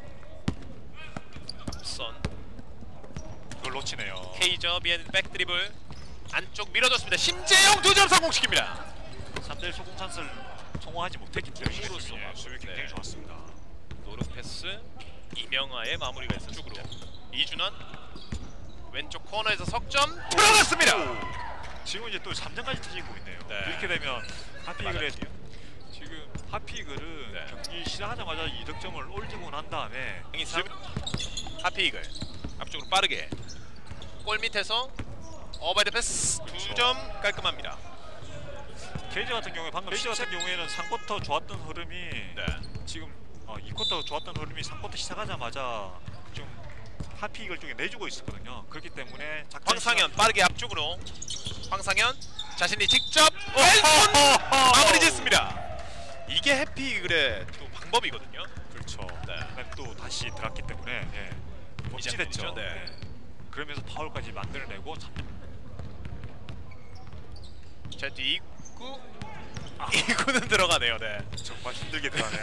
앞선. 그걸 놓치네요. 케이저 비하인드 백 드리블 안쪽 밀어줬습니다. 심재영 2점 성공시킵니다. 3대1 소공 찬스를 성공하지 못했기 때문에 수비 굉장히 좋았습니다. 노릇 패스 이명아의 마무리가 있어 쪽으로 이준환 왼쪽 코너에서 석점 들어갔습니다. 지금 이제 또 3점까지 터지고 있네요. 네. 이렇게 되면 하피이글의 지금 하피이글은 네. 경기 시작하자마자 2득점을 올리고 난 다음에 하피이글 앞쪽으로 빠르게 골 밑에서 어바이드 패스 2점 깔끔합니다. 케이저 같은 경우에 방금 시작 같은 경우에는 3쿼터 좋았던 흐름이 지금 2쿼터 좋았던 흐름이 3쿼터 시작하자마자 좀 하피이글 쪽에 내주고 있었거든요. 그렇기 때문에 황상현 빠르게 앞쪽으로 황상현 자신이 직접 왼손 마무리 짓습니다. 이게 해피이글의 또 방법이거든요. 그렇죠. 네. 또 다시 들어갔기 때문에 멋지됐죠. 네. 그러면서 파울까지 만들어내고 자, 이 1구 1구는 들어가네요. 네. 정말 힘들게 들어가네요.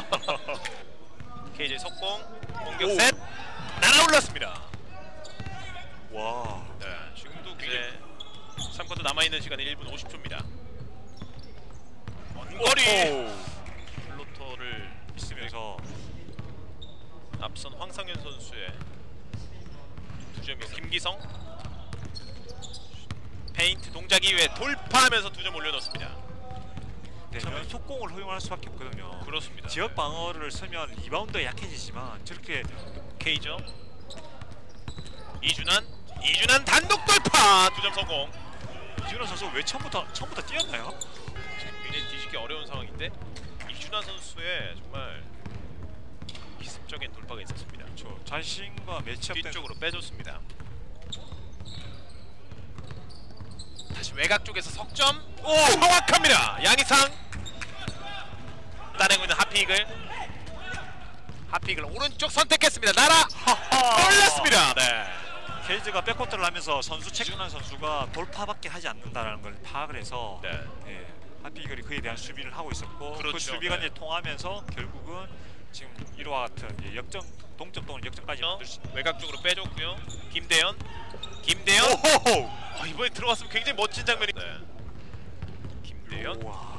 KJ 속공 공격 셋 날아올랐습니다. 와. 네, 지금도 이제 3쿼터 남아있는 시간이 1분 50초입니다. 원거리 플로터를 있으면서 앞선 황상현 선수의 2점이요. 김기성 페인트 동작 이후에 돌파하면서 2점 올려놓습니다. 처음에 속공을 허용할 수밖에 없거든요. 그렇습니다. 지역 방어를 쓰면 리바운드가 약해지지만 저렇게 케이저 이준환 단독 돌파 2점 성공. 이준환 선수 왜 처음부터 뛰었나요? 굉장히 뒤집기 어려운 상황인데 이준환 선수의 정말 기습적인 돌파가 있었습니다. 저 자신과 매치업 뒤쪽으로 빼줬습니다. 다시 외곽 쪽에서 석점. 오 정확합니다. 양희상 따내고 있는 하피글 오른쪽 선택했습니다. 나라 올렸습니다. 네. 케이즈가 백코트를 하면서 선수 체크한 선수가 돌파밖에 하지 않는다는 걸 파악을 해서 네. 예, 하피글이 그에 대한 수비를 하고 있었고 그렇죠. 그 수비가 네. 이제 통하면서 결국은 지금 이와 같은 역전 동점 또는 역전까지 만들 수 외곽 쪽으로 빼줬고요. 김대현 이번에 들어갔으면 굉장히 멋진 장면이. 네. 김대현 와.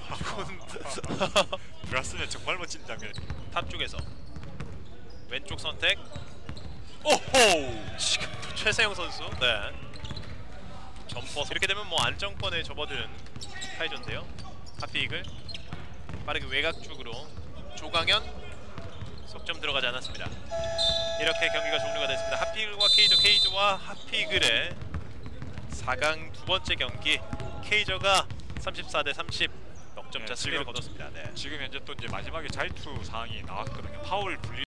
들어갔으면 정말 멋진 장면. 탑 쪽에서 왼쪽 선택. 오호 지금 또 최세영 선수. 네. 점퍼 이렇게 되면 뭐 안정권에 접어든 타이저인데요. 하피이글 빠르게 외곽 쪽으로 조강현 석점 들어가지 않았습니다. 이렇게 경기가 종료가 됐습니다. 하피이글과 케이저와 하피이글의 4강 두 번째 경기 케이저가 34대 30 넉점차 승리를 거뒀습니다. 네. 지금 현재 또 이제 마지막에 자유투 상황이 나왔거든요. 파울 분리